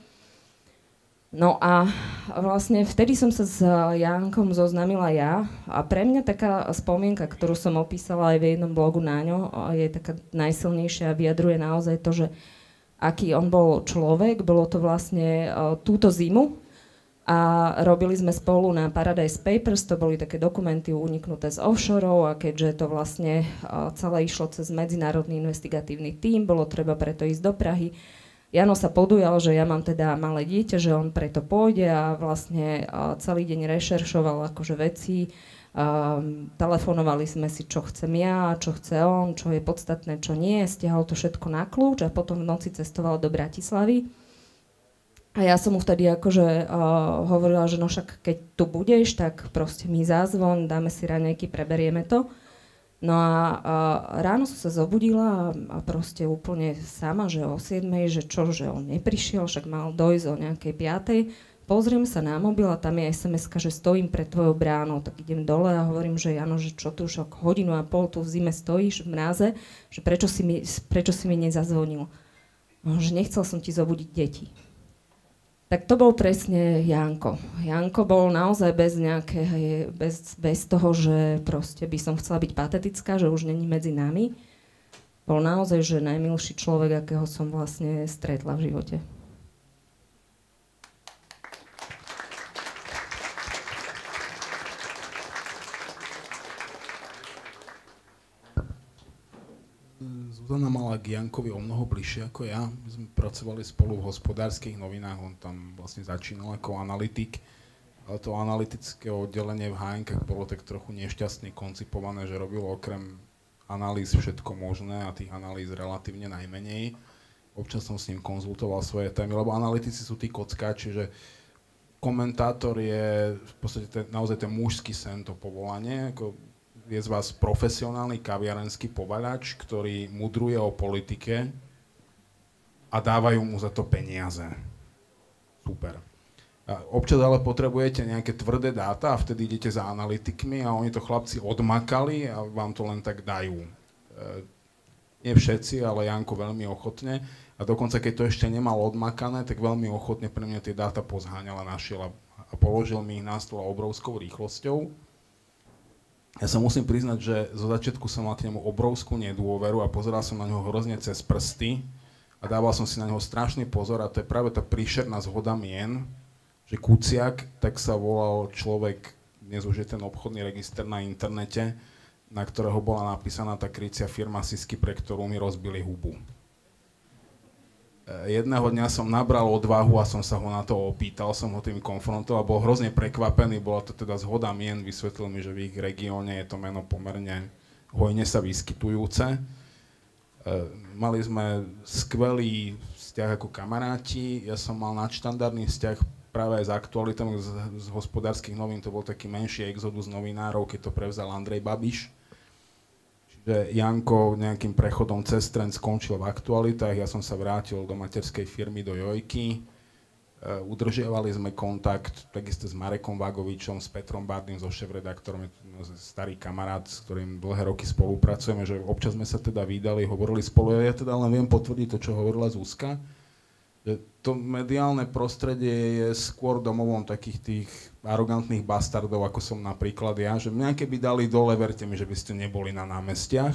No a vlastne vtedy som sa s Jankom zoznamila ja a pre mňa taká spomienka, ktorú som opísala aj v jednom blogu na ňo, je taká najsilnejšia a vyjadruje naozaj to, že aký on bol človek. Bolo to vlastne uh, túto zimu a robili sme spolu na Paradise Papers, to boli také dokumenty uniknuté z offshore a keďže to vlastne uh, celé išlo cez medzinárodný investigatívny tím, bolo treba preto ísť do Prahy. Jano sa podujal, že ja mám teda malé dieťa, že on preto pôjde a vlastne uh, celý deň rešeršoval akože veci. Um, telefonovali sme si, čo chcem ja, čo chce on, čo je podstatné, čo nie. Stiahol to všetko na kľúč a potom v noci cestoval do Bratislavy. A ja som mu vtedy akože uh, hovorila, že no však keď tu budeš, tak proste mi zazvon, dáme si raňajky, preberieme to. No a, a ráno som sa zobudila a, a proste úplne sama, že o siedmej, že čo, že on neprišiel, však mal dojsť o nejakej piatej. Pozriem sa na mobil a tam je es em eska, že stojím pred tvojou bránou, tak idem dole a hovorím, že Jano, že čo tu už hodinu a pol tu v zime stojíš v mráze, že prečo si mi, prečo si mi nezazvonil. No, že nechcel som ti zobudiť deti. Tak to bol presne Janko. Janko bol naozaj bez nejaké, bez, bez toho, že proste by som chcela byť patetická, že už není medzi nami. Bol naozaj, že najmilší človek, akého som vlastne stretla v živote. Zuzana mala k Jankovi o mnoho bližšie ako ja. My sme pracovali spolu v Hospodárskych novinách, on tam vlastne začínal ako analytik, ale to analytické oddelenie v há enkách bolo tak trochu nešťastne koncipované, že robilo okrem analýz všetko možné a tých analýz relatívne najmenej. Občas som s ním konzultoval svoje témy, lebo analytici sú tí kockáči, že komentátor je v podstate ten, naozaj ten mužský sen, to povolanie, ako je z vás profesionálny kaviarenský povaľač, ktorý mudruje o politike a dávajú mu za to peniaze. Super. A občas ale potrebujete nejaké tvrdé dáta a vtedy idete za analytikmi a oni to chlapci odmakali a vám to len tak dajú. E, nie všetci, ale Janko veľmi ochotne. A dokonca, keď to ešte nemal odmakané, tak veľmi ochotne pre mňa tie dáta pozháňal a našiel a, a položil mi ich na stôl obrovskou rýchlosťou. Ja sa musím priznať, že zo začiatku som mal k nemu obrovskú nedôveru a pozeral som na ňo hrozne cez prsty a dával som si na ňo strašný pozor a to je práve tá príšerná zhoda mien, že Kuciak, tak sa volal človek, dnes už je ten obchodný register na internete, na ktorého bola napísaná tá krycia firma Sisky, pre ktorú mi rozbili hubu. Jedného dňa som nabral odvahu a som sa ho na to opýtal, som ho tým konfrontoval, bol hrozne prekvapený, bola to teda zhoda mien, vysvetlil mi, že v ich regióne je to meno pomerne hojne sa vyskytujúce. Mali sme skvelý vzťah ako kamaráti, ja som mal nadštandardný vzťah práve aj s aktualitami z, z Hospodárskych novín, to bol taký menší exodus novinárov, keď to prevzal Andrej Babiš. Že Janko nejakým prechodom cez trend skončil v aktualitách, ja som sa vrátil do materskej firmy do Jojky, e, udržiavali sme kontakt takisto s Marekom Vagovičom, s Petrom Bardým, so šéfredaktorom, starý kamarát, s ktorým dlhé roky spolupracujeme, že občas sme sa teda vídali, hovorili spolu, ja teda len viem potvrdiť to, čo hovorila Zuzka, že to mediálne prostredie je skôr domovom takých tých arogantných bastardov, ako som napríklad ja, že mňa keby dali dole, verte mi, že by ste neboli na námestiach.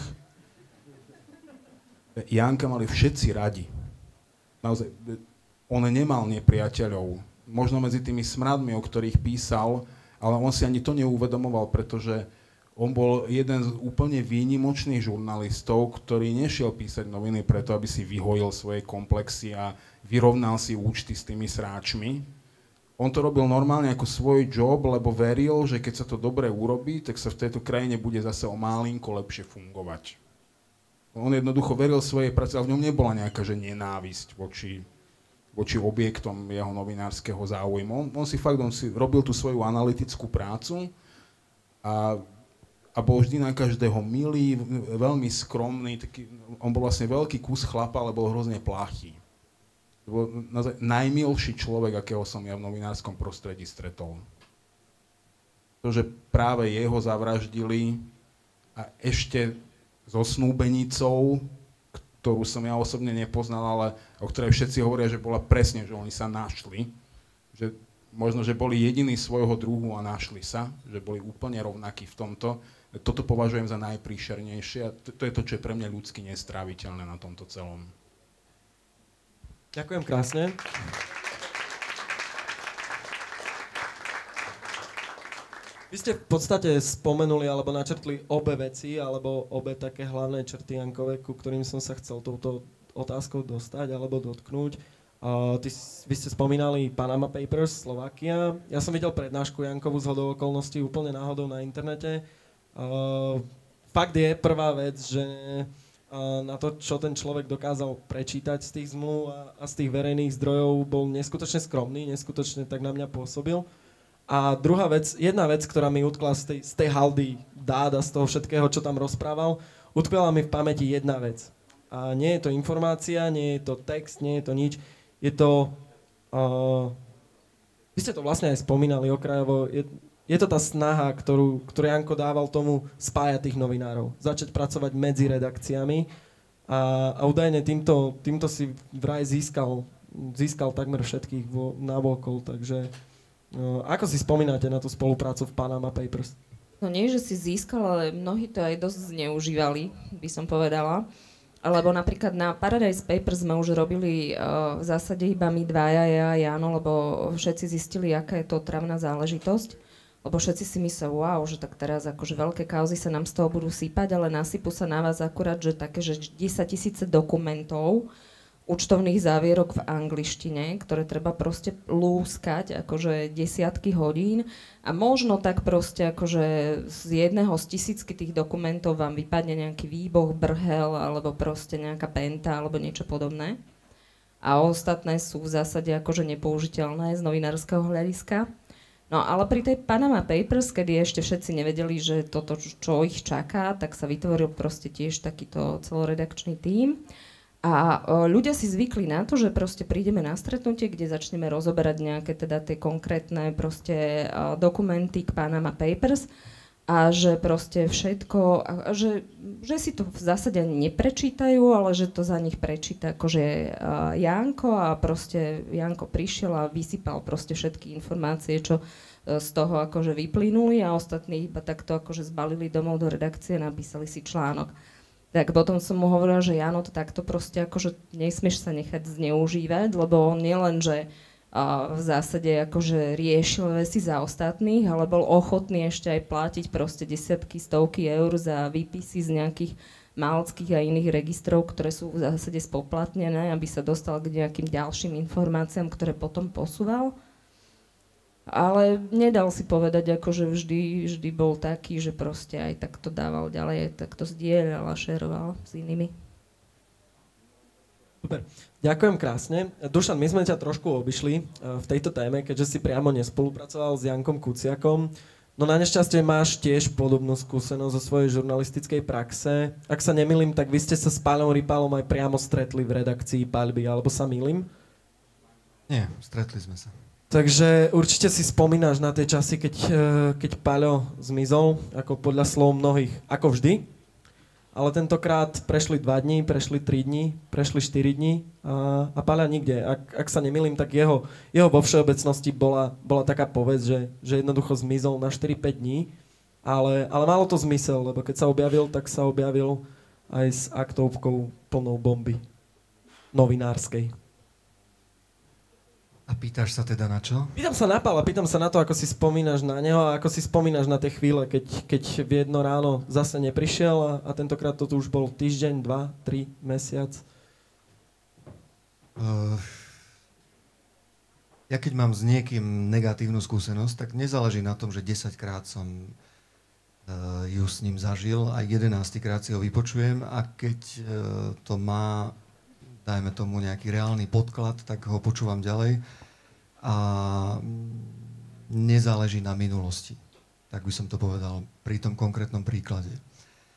Janka mali všetci radi. Naozaj, on nemal nepriateľov. Možno medzi tými smradmi, o ktorých písal, ale on si ani to neuvedomoval, pretože on bol jeden z úplne výnimočných žurnalistov, ktorý nešiel písať noviny preto, aby si vyhojil svoje komplexy a vyrovnal si účty s tými sráčmi. On to robil normálne ako svoj job, lebo veril, že keď sa to dobre urobí, tak sa v tejto krajine bude zase o málinko lepšie fungovať. On jednoducho veril svojej práci, ale v ňom nebola nejaká že nenávisť voči, voči objektom jeho novinárskeho záujmu. On, on si fakt on si robil tú svoju analytickú prácu a A bol vždy na každého milý, veľmi skromný, taký, on bol vlastne veľký kus chlapa, ale bol hrozne plachý. To bol naozaj najmilší človek, akého som ja v novinárskom prostredí stretol. To, že práve jeho zavraždili a ešte so snúbenicou, ktorú som ja osobne nepoznal, ale o ktorej všetci hovoria, že bola presne, že oni sa našli. Že možno, že boli jediní svojho druhu a našli sa, že boli úplne rovnakí v tomto. Toto považujem za najpríšernejšie a to, to je to, čo je pre mňa ľudsky nestráviteľné na tomto celom. Ďakujem krásne. Vy ste v podstate spomenuli alebo načrtli obe veci, alebo obe také hlavné črty Jankove, ku ktorým som sa chcel touto otázkou dostať alebo dotknúť. Uh, ty, vy ste spomínali Panama Papers, Slovakia. Ja som videl prednášku Jankovu zhodou okolností úplne náhodou na internete. Uh, fakt je prvá vec, že uh, na to, čo ten človek dokázal prečítať z tých zmluv a, a z tých verejných zdrojov, bol neskutočne skromný, neskutočne tak na mňa pôsobil. A druhá vec, jedna vec, ktorá mi utkla z tej, z tej haldy dát a z toho všetkého, čo tam rozprával, utkvela mi v pamäti jedna vec. A nie je to informácia, nie je to text, nie je to nič. Je to... Uh, vy ste to vlastne aj spomínali okrajovo. Je, je to tá snaha, ktorú, ktorú Janko dával tomu spájať tých novinárov. Začať pracovať medzi redakciami. A, a údajne týmto, týmto si vraj získal, získal takmer všetkých vo, navokol. Takže uh, ako si spomínate na tú spoluprácu v Panama Papers? No nie, že si získal, ale mnohí to aj dosť zneužívali, by som povedala. Lebo napríklad na Paradise Papers sme už robili uh, v zásade iba my dvaja, ja a Jano, lebo všetci zistili, aká je to otravná záležitosť. Lebo všetci si mysleli, wow, že tak teraz akože veľké kauzy sa nám z toho budú sípať, ale nasypú sa na vás akurát, že také, že desaťtisíce dokumentov, účtovných závierok v angličtine, ktoré treba proste lúskať akože desiatky hodín a možno tak proste akože z jedného z tisícky tých dokumentov vám vypadne nejaký výboh, brhel alebo proste nejaká penta alebo niečo podobné. A ostatné sú v zásade akože nepoužiteľné z novinárskeho hľadiska. No ale pri tej Panama Papers, kedy ešte všetci nevedeli, že toto, čo ich čaká, tak sa vytvoril proste tiež takýto celoredakčný tím. A ľudia si zvykli na to, že proste prídeme na stretnutie, kde začneme rozoberať nejaké teda tie konkrétne proste dokumenty k Panama Papers a že proste všetko, a že, že si to v zásade ani neprečítajú, ale že to za nich prečíta akože Janko a proste Janko prišiel a vysypal proste všetky informácie, čo z toho akože vyplynuli a ostatní iba takto akože zbalili domov do redakcie a napísali si článok. Tak potom som mu hovorila, že Jano, to takto proste akože nesmieš sa nechať zneužívať, lebo on nielen, že a, v zásade akože riešil veci za ostatných, ale bol ochotný ešte aj platiť proste desiatky, stovky eur za výpisy z nejakých malckých a iných registrov, ktoré sú v zásade spoplatnené, aby sa dostal k nejakým ďalším informáciám, ktoré potom posúval. Ale nedal si povedať, akože vždy, vždy bol taký, že proste aj takto dával ďalej, aj takto zdieľal a šeroval s inými. Super. Ďakujem krásne. Dušan, my sme ťa trošku obišli v tejto téme, keďže si priamo nespolupracoval s Jankom Kuciakom. No na nešťastie máš tiež podobnú skúsenosť zo svojej žurnalistickej praxe. Ak sa nemýlim, tak vy ste sa s Páľom Rypálom aj priamo stretli v redakcii Paľby, alebo sa mýlim? Nie, stretli sme sa. Takže určite si spomínaš na tie časy, keď, keď Paľo zmizol, ako podľa slov mnohých, ako vždy. Ale tentokrát prešli dva dní, prešli tri dní, prešli štyri dní a, a Paľa nikde. Ak, ak sa nemýlim, tak jeho, jeho vo všeobecnosti bola, bola taká povesť, že, že jednoducho zmizol na štyri päť dní. Ale, ale malo to zmysel, lebo keď sa objavil, tak sa objavil aj s aktovkou plnou bomby novinárskej. A pýtaš sa teda na čo? Pýtam sa na Pála, pýtam sa na to, ako si spomínaš na neho a ako si spomínaš na tie chvíle, keď, keď v jedno ráno zase neprišiel a, a tentokrát to tu už bol týždeň, dva, tri, mesiac. Uh, ja keď mám s niekým negatívnu skúsenosť, tak nezáleží na tom, že desaťkrát som uh, ju s ním zažil a jedenáctikrát si ho vypočujem a keď uh, to má, dajme tomu nejaký reálny podklad, tak ho počúvam ďalej a nezáleží na minulosti. Tak by som to povedal pri tom konkrétnom príklade. E,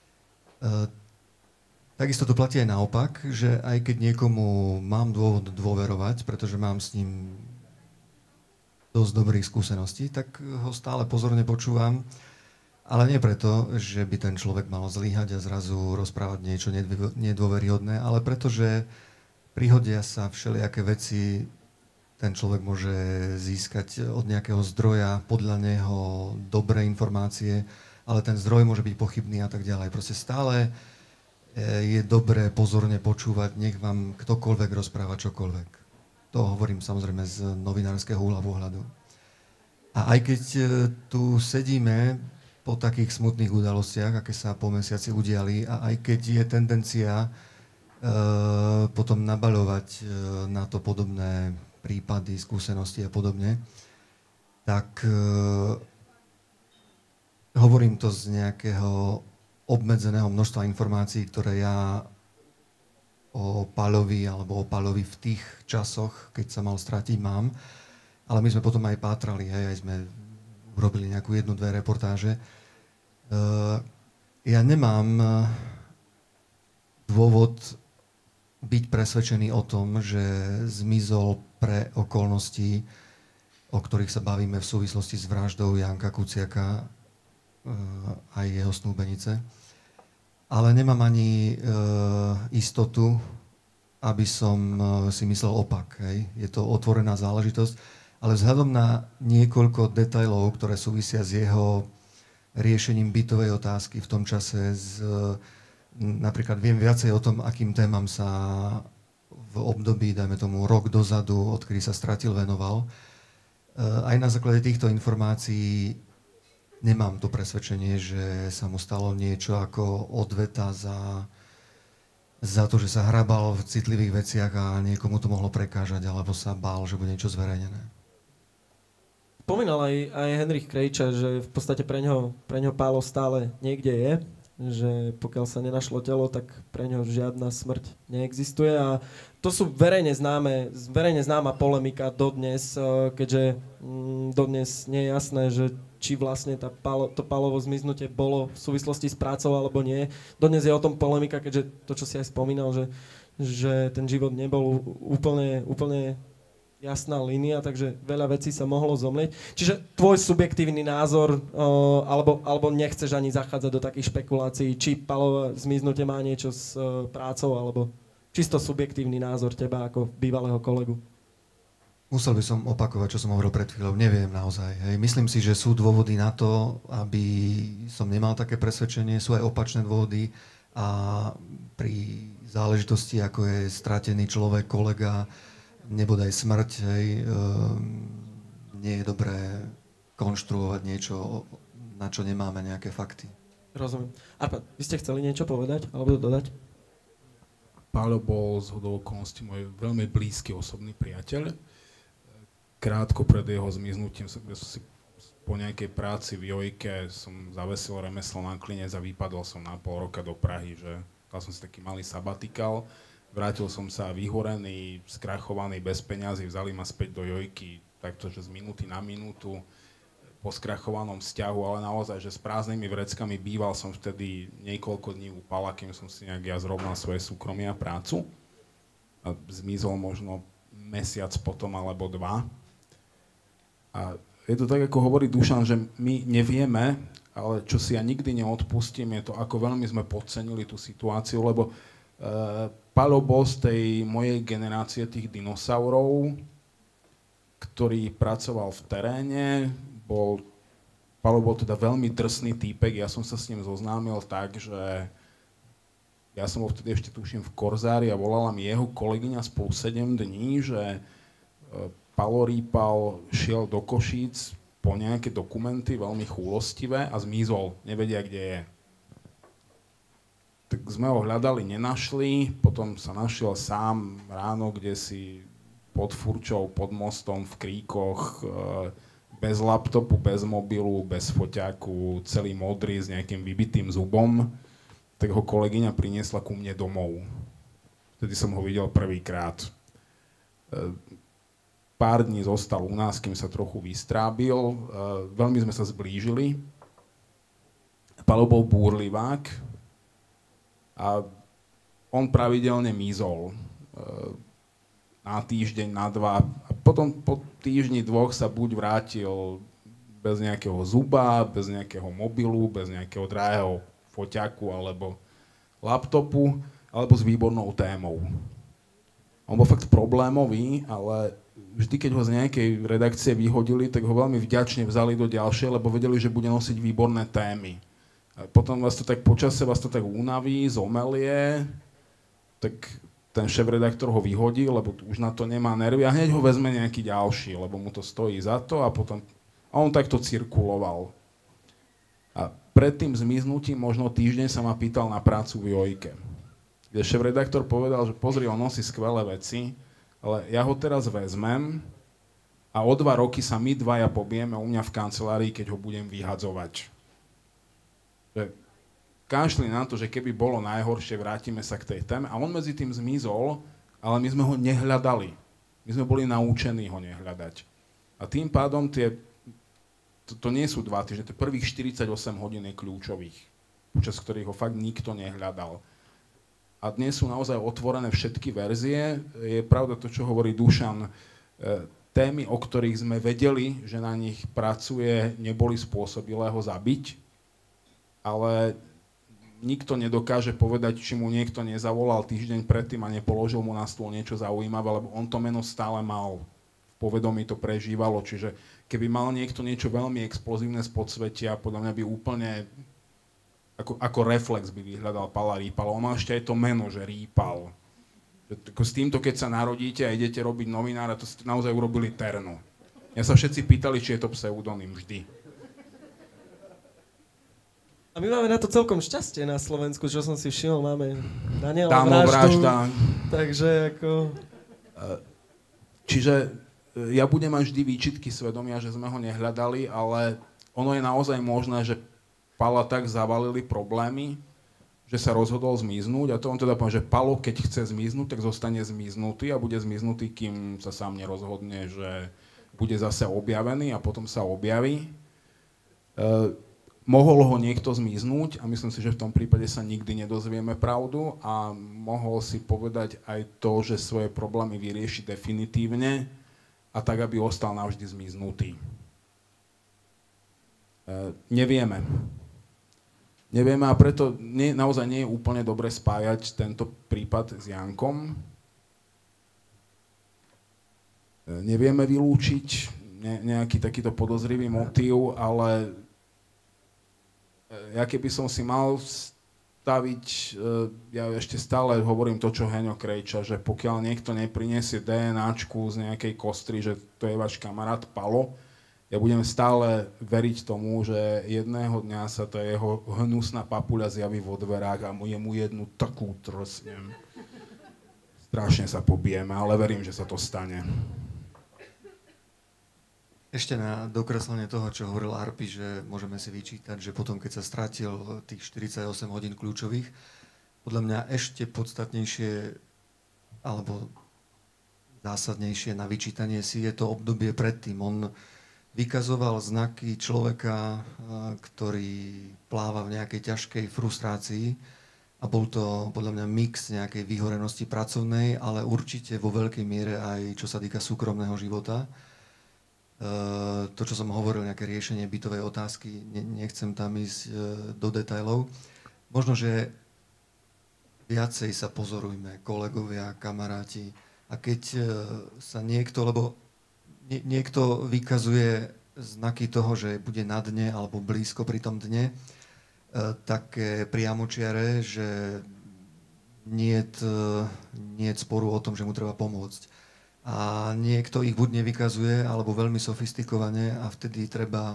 takisto to platí aj naopak, že aj keď niekomu mám dôvod dôverovať, pretože mám s ním dosť dobrých skúseností, tak ho stále pozorne počúvam, ale nie preto, že by ten človek mal zlyhať a zrazu rozprávať niečo nedôveryhodné, ale preto, že prihodia sa všelijaké veci, ten človek môže získať od nejakého zdroja, podľa neho dobré informácie, ale ten zdroj môže byť pochybný a tak ďalej. Proste stále je dobré pozorne počúvať, nech vám ktokoľvek rozpráva čokoľvek. To hovorím samozrejme z novinárskeho uhla pohľadu. A aj keď tu sedíme po takých smutných udalostiach, aké sa po mesiaci udiali, a aj keď je tendencia Uh, potom nabaľovať uh, na to podobné prípady, skúsenosti a podobne, tak uh, hovorím to z nejakého obmedzeného množstva informácií, ktoré ja o Páľovi alebo o Páľovi v tých časoch, keď sa mal stratiť, mám. Ale my sme potom aj pátrali, hej, aj sme urobili nejakú jednu, dve reportáže. Ja nemám dôvod byť presvedčený o tom, že zmizol pre okolností, o ktorých sa bavíme v súvislosti s vraždou Janka Kuciaka a jeho snúbenice. Ale nemám ani istotu, aby som si myslel opak. Hej. Je to otvorená záležitosť, ale vzhľadom na niekoľko detailov, ktoré súvisia s jeho riešením bytovej otázky v tom čase, z, napríklad viem viacej o tom, akým témam sa v období, dajme tomu, rok dozadu, odkedy sa stratil, venoval. Aj na základe týchto informácií nemám to presvedčenie, že sa mu stalo niečo ako odveta za za to, že sa hrabal v citlivých veciach a niekomu to mohlo prekážať, alebo sa bál, že bude niečo zverejnené. Spomínal aj, aj Henrich Krejča, že v podstate pre ňoho, pre ňoho Pálo stále niekde je, že pokiaľ sa nenašlo telo, tak pre ňoho žiadna smrť neexistuje a to sú verejne známe, verejne známa polemika dodnes, keďže mm, dodnes nie je jasné, že či vlastne tá Pálo, to Pálovo zmiznutie bolo v súvislosti s prácou alebo nie. Dodnes je o tom polemika, keďže to, čo si aj spomínal, že, že ten život nebol úplne, úplne jasná línia, takže veľa vecí sa mohlo zomlieť. Čiže tvoj subjektívny názor, uh, alebo, alebo nechceš ani zachádzať do takých špekulácií, či Pálovo zmiznutie má niečo s uh, prácou, alebo čisto subjektívny názor teba ako bývalého kolegu? Musel by som opakovať, čo som hovoril pred chvíľou. Neviem naozaj. Hej. Myslím si, že sú dôvody na to, aby som nemal také presvedčenie. Sú aj opačné dôvody. A pri záležitosti, ako je stratený človek, kolega, nebodaj smrť, hej, um, nie je dobré konštruovať niečo, na čo nemáme nejaké fakty. Rozumiem. Arpad, vy ste chceli niečo povedať alebo dodať? Pálo bol zhodou okolností môj veľmi blízky osobný priateľ. Krátko pred jeho zmiznutím, kde som si po nejakej práci v Jojke som zavesil remeslo na Klinec a vypadol som na pol roka do Prahy, že dal som si taký malý sabatikál. Vrátil som sa vyhorený, skrachovaný, bez peňazí, vzali ma späť do Jojky, takto, že z minúty na minútu, po skrachovanom vzťahu, ale naozaj, že s prázdnymi vreckami býval som vtedy niekoľko dní u Pála, kým som si nejak ja zrovnal svoje súkromie a prácu. A zmizol možno mesiac potom alebo dva. A je to tak, ako hovorí Dušan, že my nevieme, ale čo si ja nikdy neodpustím, je to, ako veľmi sme podcenili tú situáciu, lebo e, Pálo bol z tej mojej generácie tých dinosaurov, ktorý pracoval v teréne, bol, Pálo bol teda veľmi drsný týpek, ja som sa s ním zoznámil tak, že ja som bol vtedy ešte tuším v Korzári a volala mi jeho kolegyňa spolu sedem dní, že e, Pálo Rýpal šiel do Košíc po nejaké dokumenty, veľmi chúlostivé a zmizol, nevedia, kde je. Tak sme ho hľadali, nenašli, potom sa našiel sám ráno, kde si pod furčou, pod mostom, v Kríkoch, bez laptopu, bez mobilu, bez foťáku, celý modrý s nejakým vybitým zubom. Tak ho kolegyňa priniesla ku mne domov. Vtedy som ho videl prvýkrát. Pár dní zostal u nás, kým sa trochu vystrábil. Veľmi sme sa zblížili. Pálo bol búrlivák a on pravidelne mizol. Na týždeň, na dva. A potom po týždni, dvoch sa buď vrátil bez nejakého zuba, bez nejakého mobilu, bez nejakého drahého foťaku alebo laptopu, alebo s výbornou témou. On bol fakt problémový, ale vždy, keď ho z nejakej redakcie vyhodili, tak ho veľmi vďačne vzali do ďalšej, lebo vedeli, že bude nosiť výborné témy. A potom vás to tak počase, vás to tak unaví, zomelie, tak ten šéf-redaktor ho vyhodí, lebo už na to nemá nervy a hneď ho vezme nejaký ďalší, lebo mu to stojí za to a potom... A on takto cirkuloval. A pred tým zmiznutím možno týždeň sa ma pýtal na prácu v Jojke, kde šéf-redaktor povedal, že pozri, on nosí skvelé veci, ale ja ho teraz vezmem a o dva roky sa my dvaja pobijeme u mňa v kancelárii, keď ho budem vyhadzovať. Že kašli na to, že keby bolo najhoršie, vrátime sa k tej téme. A on medzi tým zmizol, ale my sme ho nehľadali. My sme boli naučení ho nehľadať. A tým pádom tie, to, to nie sú dva týždne, to prvých štyridsaťosem hodín je kľúčových, počas ktorých ho fakt nikto nehľadal. A dnes sú naozaj otvorené všetky verzie. Je pravda to, čo hovorí Dušan, témy, o ktorých sme vedeli, že na nich pracuje, neboli spôsobilé ho zabiť, ale nikto nedokáže povedať, či mu niekto nezavolal týždeň predtým a nepoložil mu na stôl niečo zaujímavé, lebo on to meno stále mal. V povedomí to prežívalo, čiže keby mal niekto niečo veľmi explozívne z podsvetia, podľa mňa by úplne ako, ako reflex by vyhľadal Pala Rýpala. On má ešte aj to meno, že Rýpal. S týmto, keď sa narodíte a idete robiť novinára, to ste naozaj urobili terno. Ja sa všetci pýtali, či je to pseudonym vždy. A my máme na to celkom šťastie na Slovensku, čo som si všimol, máme Daniela Dámo vraždu, vražda. Takže ako... Čiže ja budem mať vždy výčitky svedomia, že sme ho nehľadali, ale ono je naozaj možné, že Pala tak zavalili problémy, že sa rozhodol zmiznúť, a to on teda povie, že Palo, keď chce zmiznúť, tak zostane zmiznutý a bude zmiznutý, kým sa sám nerozhodne, že bude zase objavený a potom sa objaví. E, mohol ho niekto zmiznúť a myslím si, že v tom prípade sa nikdy nedozvieme pravdu a mohol si povedať aj to, že svoje problémy vyrieši definitívne a tak, aby ostal navždy zmiznutý. E, nevieme. Nevieme a preto nie, naozaj nie je úplne dobre spájať tento prípad s Jankom. E, nevieme vylúčiť ne, nejaký takýto podozrivý motív, ale ja keby som si mal staviť, ja ešte stále hovorím to, čo Heňo Krejča, že pokiaľ niekto nepriniesie DNAčku z nejakej kostry, že to je váš kamarát Palo, ja budem stále veriť tomu, že jedného dňa sa tá jeho hnusná papuľa zjaví vo dverách a jemu jednu takú trsnem. Strašne sa pobijeme, ale verím, že sa to stane. Ešte na dokreslenie toho, čo hovoril Arpi, že môžeme si vyčítať, že potom, keď sa stratil tých štyridsaťosem hodín kľúčových, podľa mňa ešte podstatnejšie alebo zásadnejšie na vyčítanie si je to obdobie predtým. On vykazoval znaky človeka, ktorý pláva v nejakej ťažkej frustrácii a bol to podľa mňa mix nejakej vyhorenosti pracovnej, ale určite vo veľkej miere aj čo sa týka súkromného života. To, čo som hovoril, nejaké riešenie bytovej otázky, nechcem tam ísť do detailov. Možno, že viacej sa pozorujme, kolegovia, kamaráti, a keď sa niekto, lebo niekto vykazuje znaky toho, že bude na dne alebo blízko pri tom dne, také priamočiare, že niet, niet sporu o tom, že mu treba pomôcť. A niekto ich buď nevykazuje, alebo veľmi sofistikovane a vtedy treba e,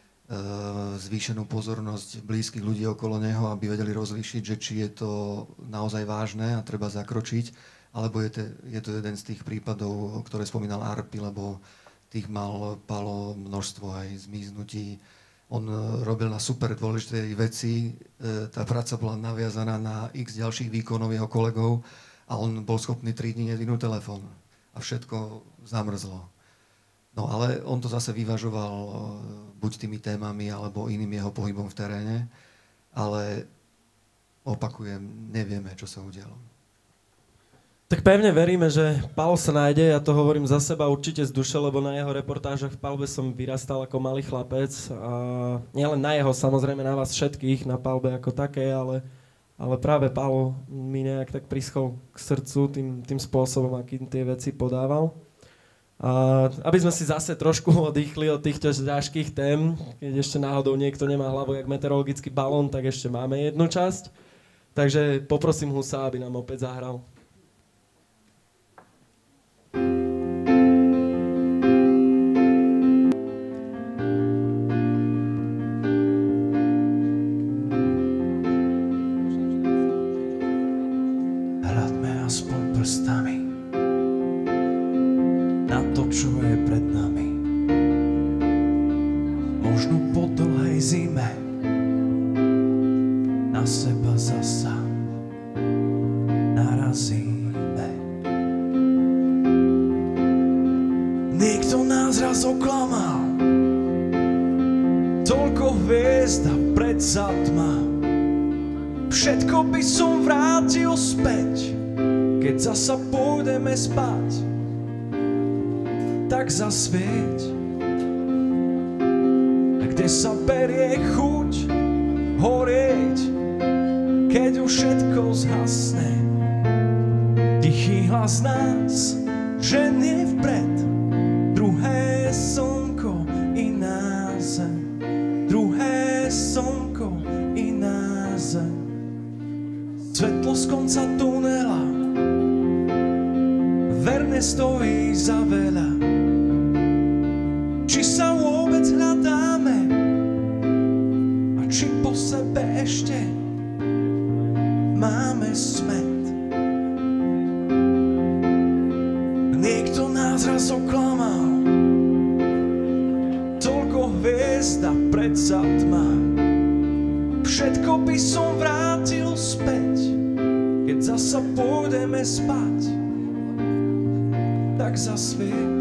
zvýšenú pozornosť blízkych ľudí okolo neho, aby vedeli rozlíšiť, že či je to naozaj vážne a treba zakročiť, alebo je to, je to jeden z tých prípadov, ktoré spomínal Arpi, lebo tých mal Palo množstvo aj zmiznutí. On robil na super dôležité veci, e, tá práca bola naviazaná na x ďalších výkonov jeho kolegov a on bol schopný tri dní nedvihnúť telefón. A všetko zamrzlo. No ale on to zase vyvažoval buď tými témami, alebo iným jeho pohybom v teréne, ale opakujem, nevieme, čo sa udialo. Tak pevne veríme, že Palo sa nájde, ja to hovorím za seba určite z duše, lebo na jeho reportážach v Palbe som vyrastal ako malý chlapec a nielen na jeho, samozrejme na vás všetkých, na Palbe ako také, ale Ale práve Palo mi nejak tak prischol k srdcu tým, tým spôsobom, akým tie veci podával. A aby sme si zase trošku oddychli od týchto ťažkých tém, keď ešte náhodou niekto nemá hlavu jak meteorologický balón, tak ešte máme jednu časť. Takže poprosím Husa, aby nám opäť zahral. Na to, čo je pred nami. Možno po dlhej zime na seba zasa narazíme. Niekto nás raz oklamal, Toľko hviezd a predsa tma, všetko by som vrátil späť. Keď zasa pôjdeme spať, tak zasvieť. A kde sa berie chuť horieť, keď už všetko zhasne. Tichý hlas nás ženie vpred, druhé slnko, iná zem. Druhé slnko, iná zem. Svetlo z konca tunela verne stojí za veľa. Či sa vôbec hľadáme a či po sebe ešte máme smet. Niekto nás raz oklamal, toľko hviezd a predsa tma. Všetko by som vrátil späť, keď zasa pôjdeme spať, tak zasvieť.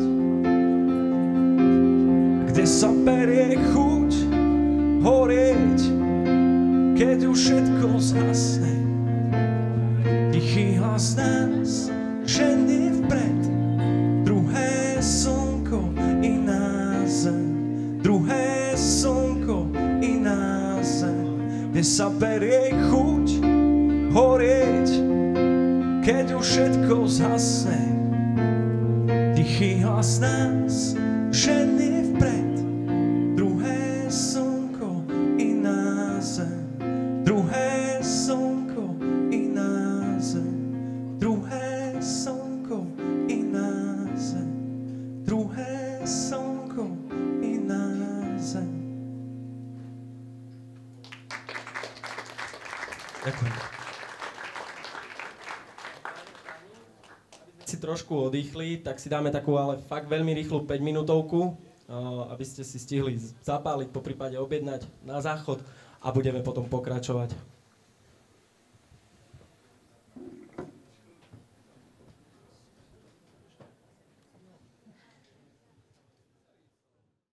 Kde sa berie chuť horieť, keď už všetko zhasne. Tichý hlas nás ženie vpred, druhé slnko, iná zem. Druhé slnko, iná zem. Kde sa berie chuť horieť, keď už všetko zhasne. Tichý hlas nás ženie vpred, druhé slnko, iná zem. Druhé slnko, iná zem. Druhé slnko, iná zem. Druhé slnko, iná zem. Ďakujem. Si trošku oddychli, tak si dáme takú ale fakt veľmi rýchlu päťminútovku, aby ste si stihli zapáliť, poprípade objednať na záchod a budeme potom pokračovať.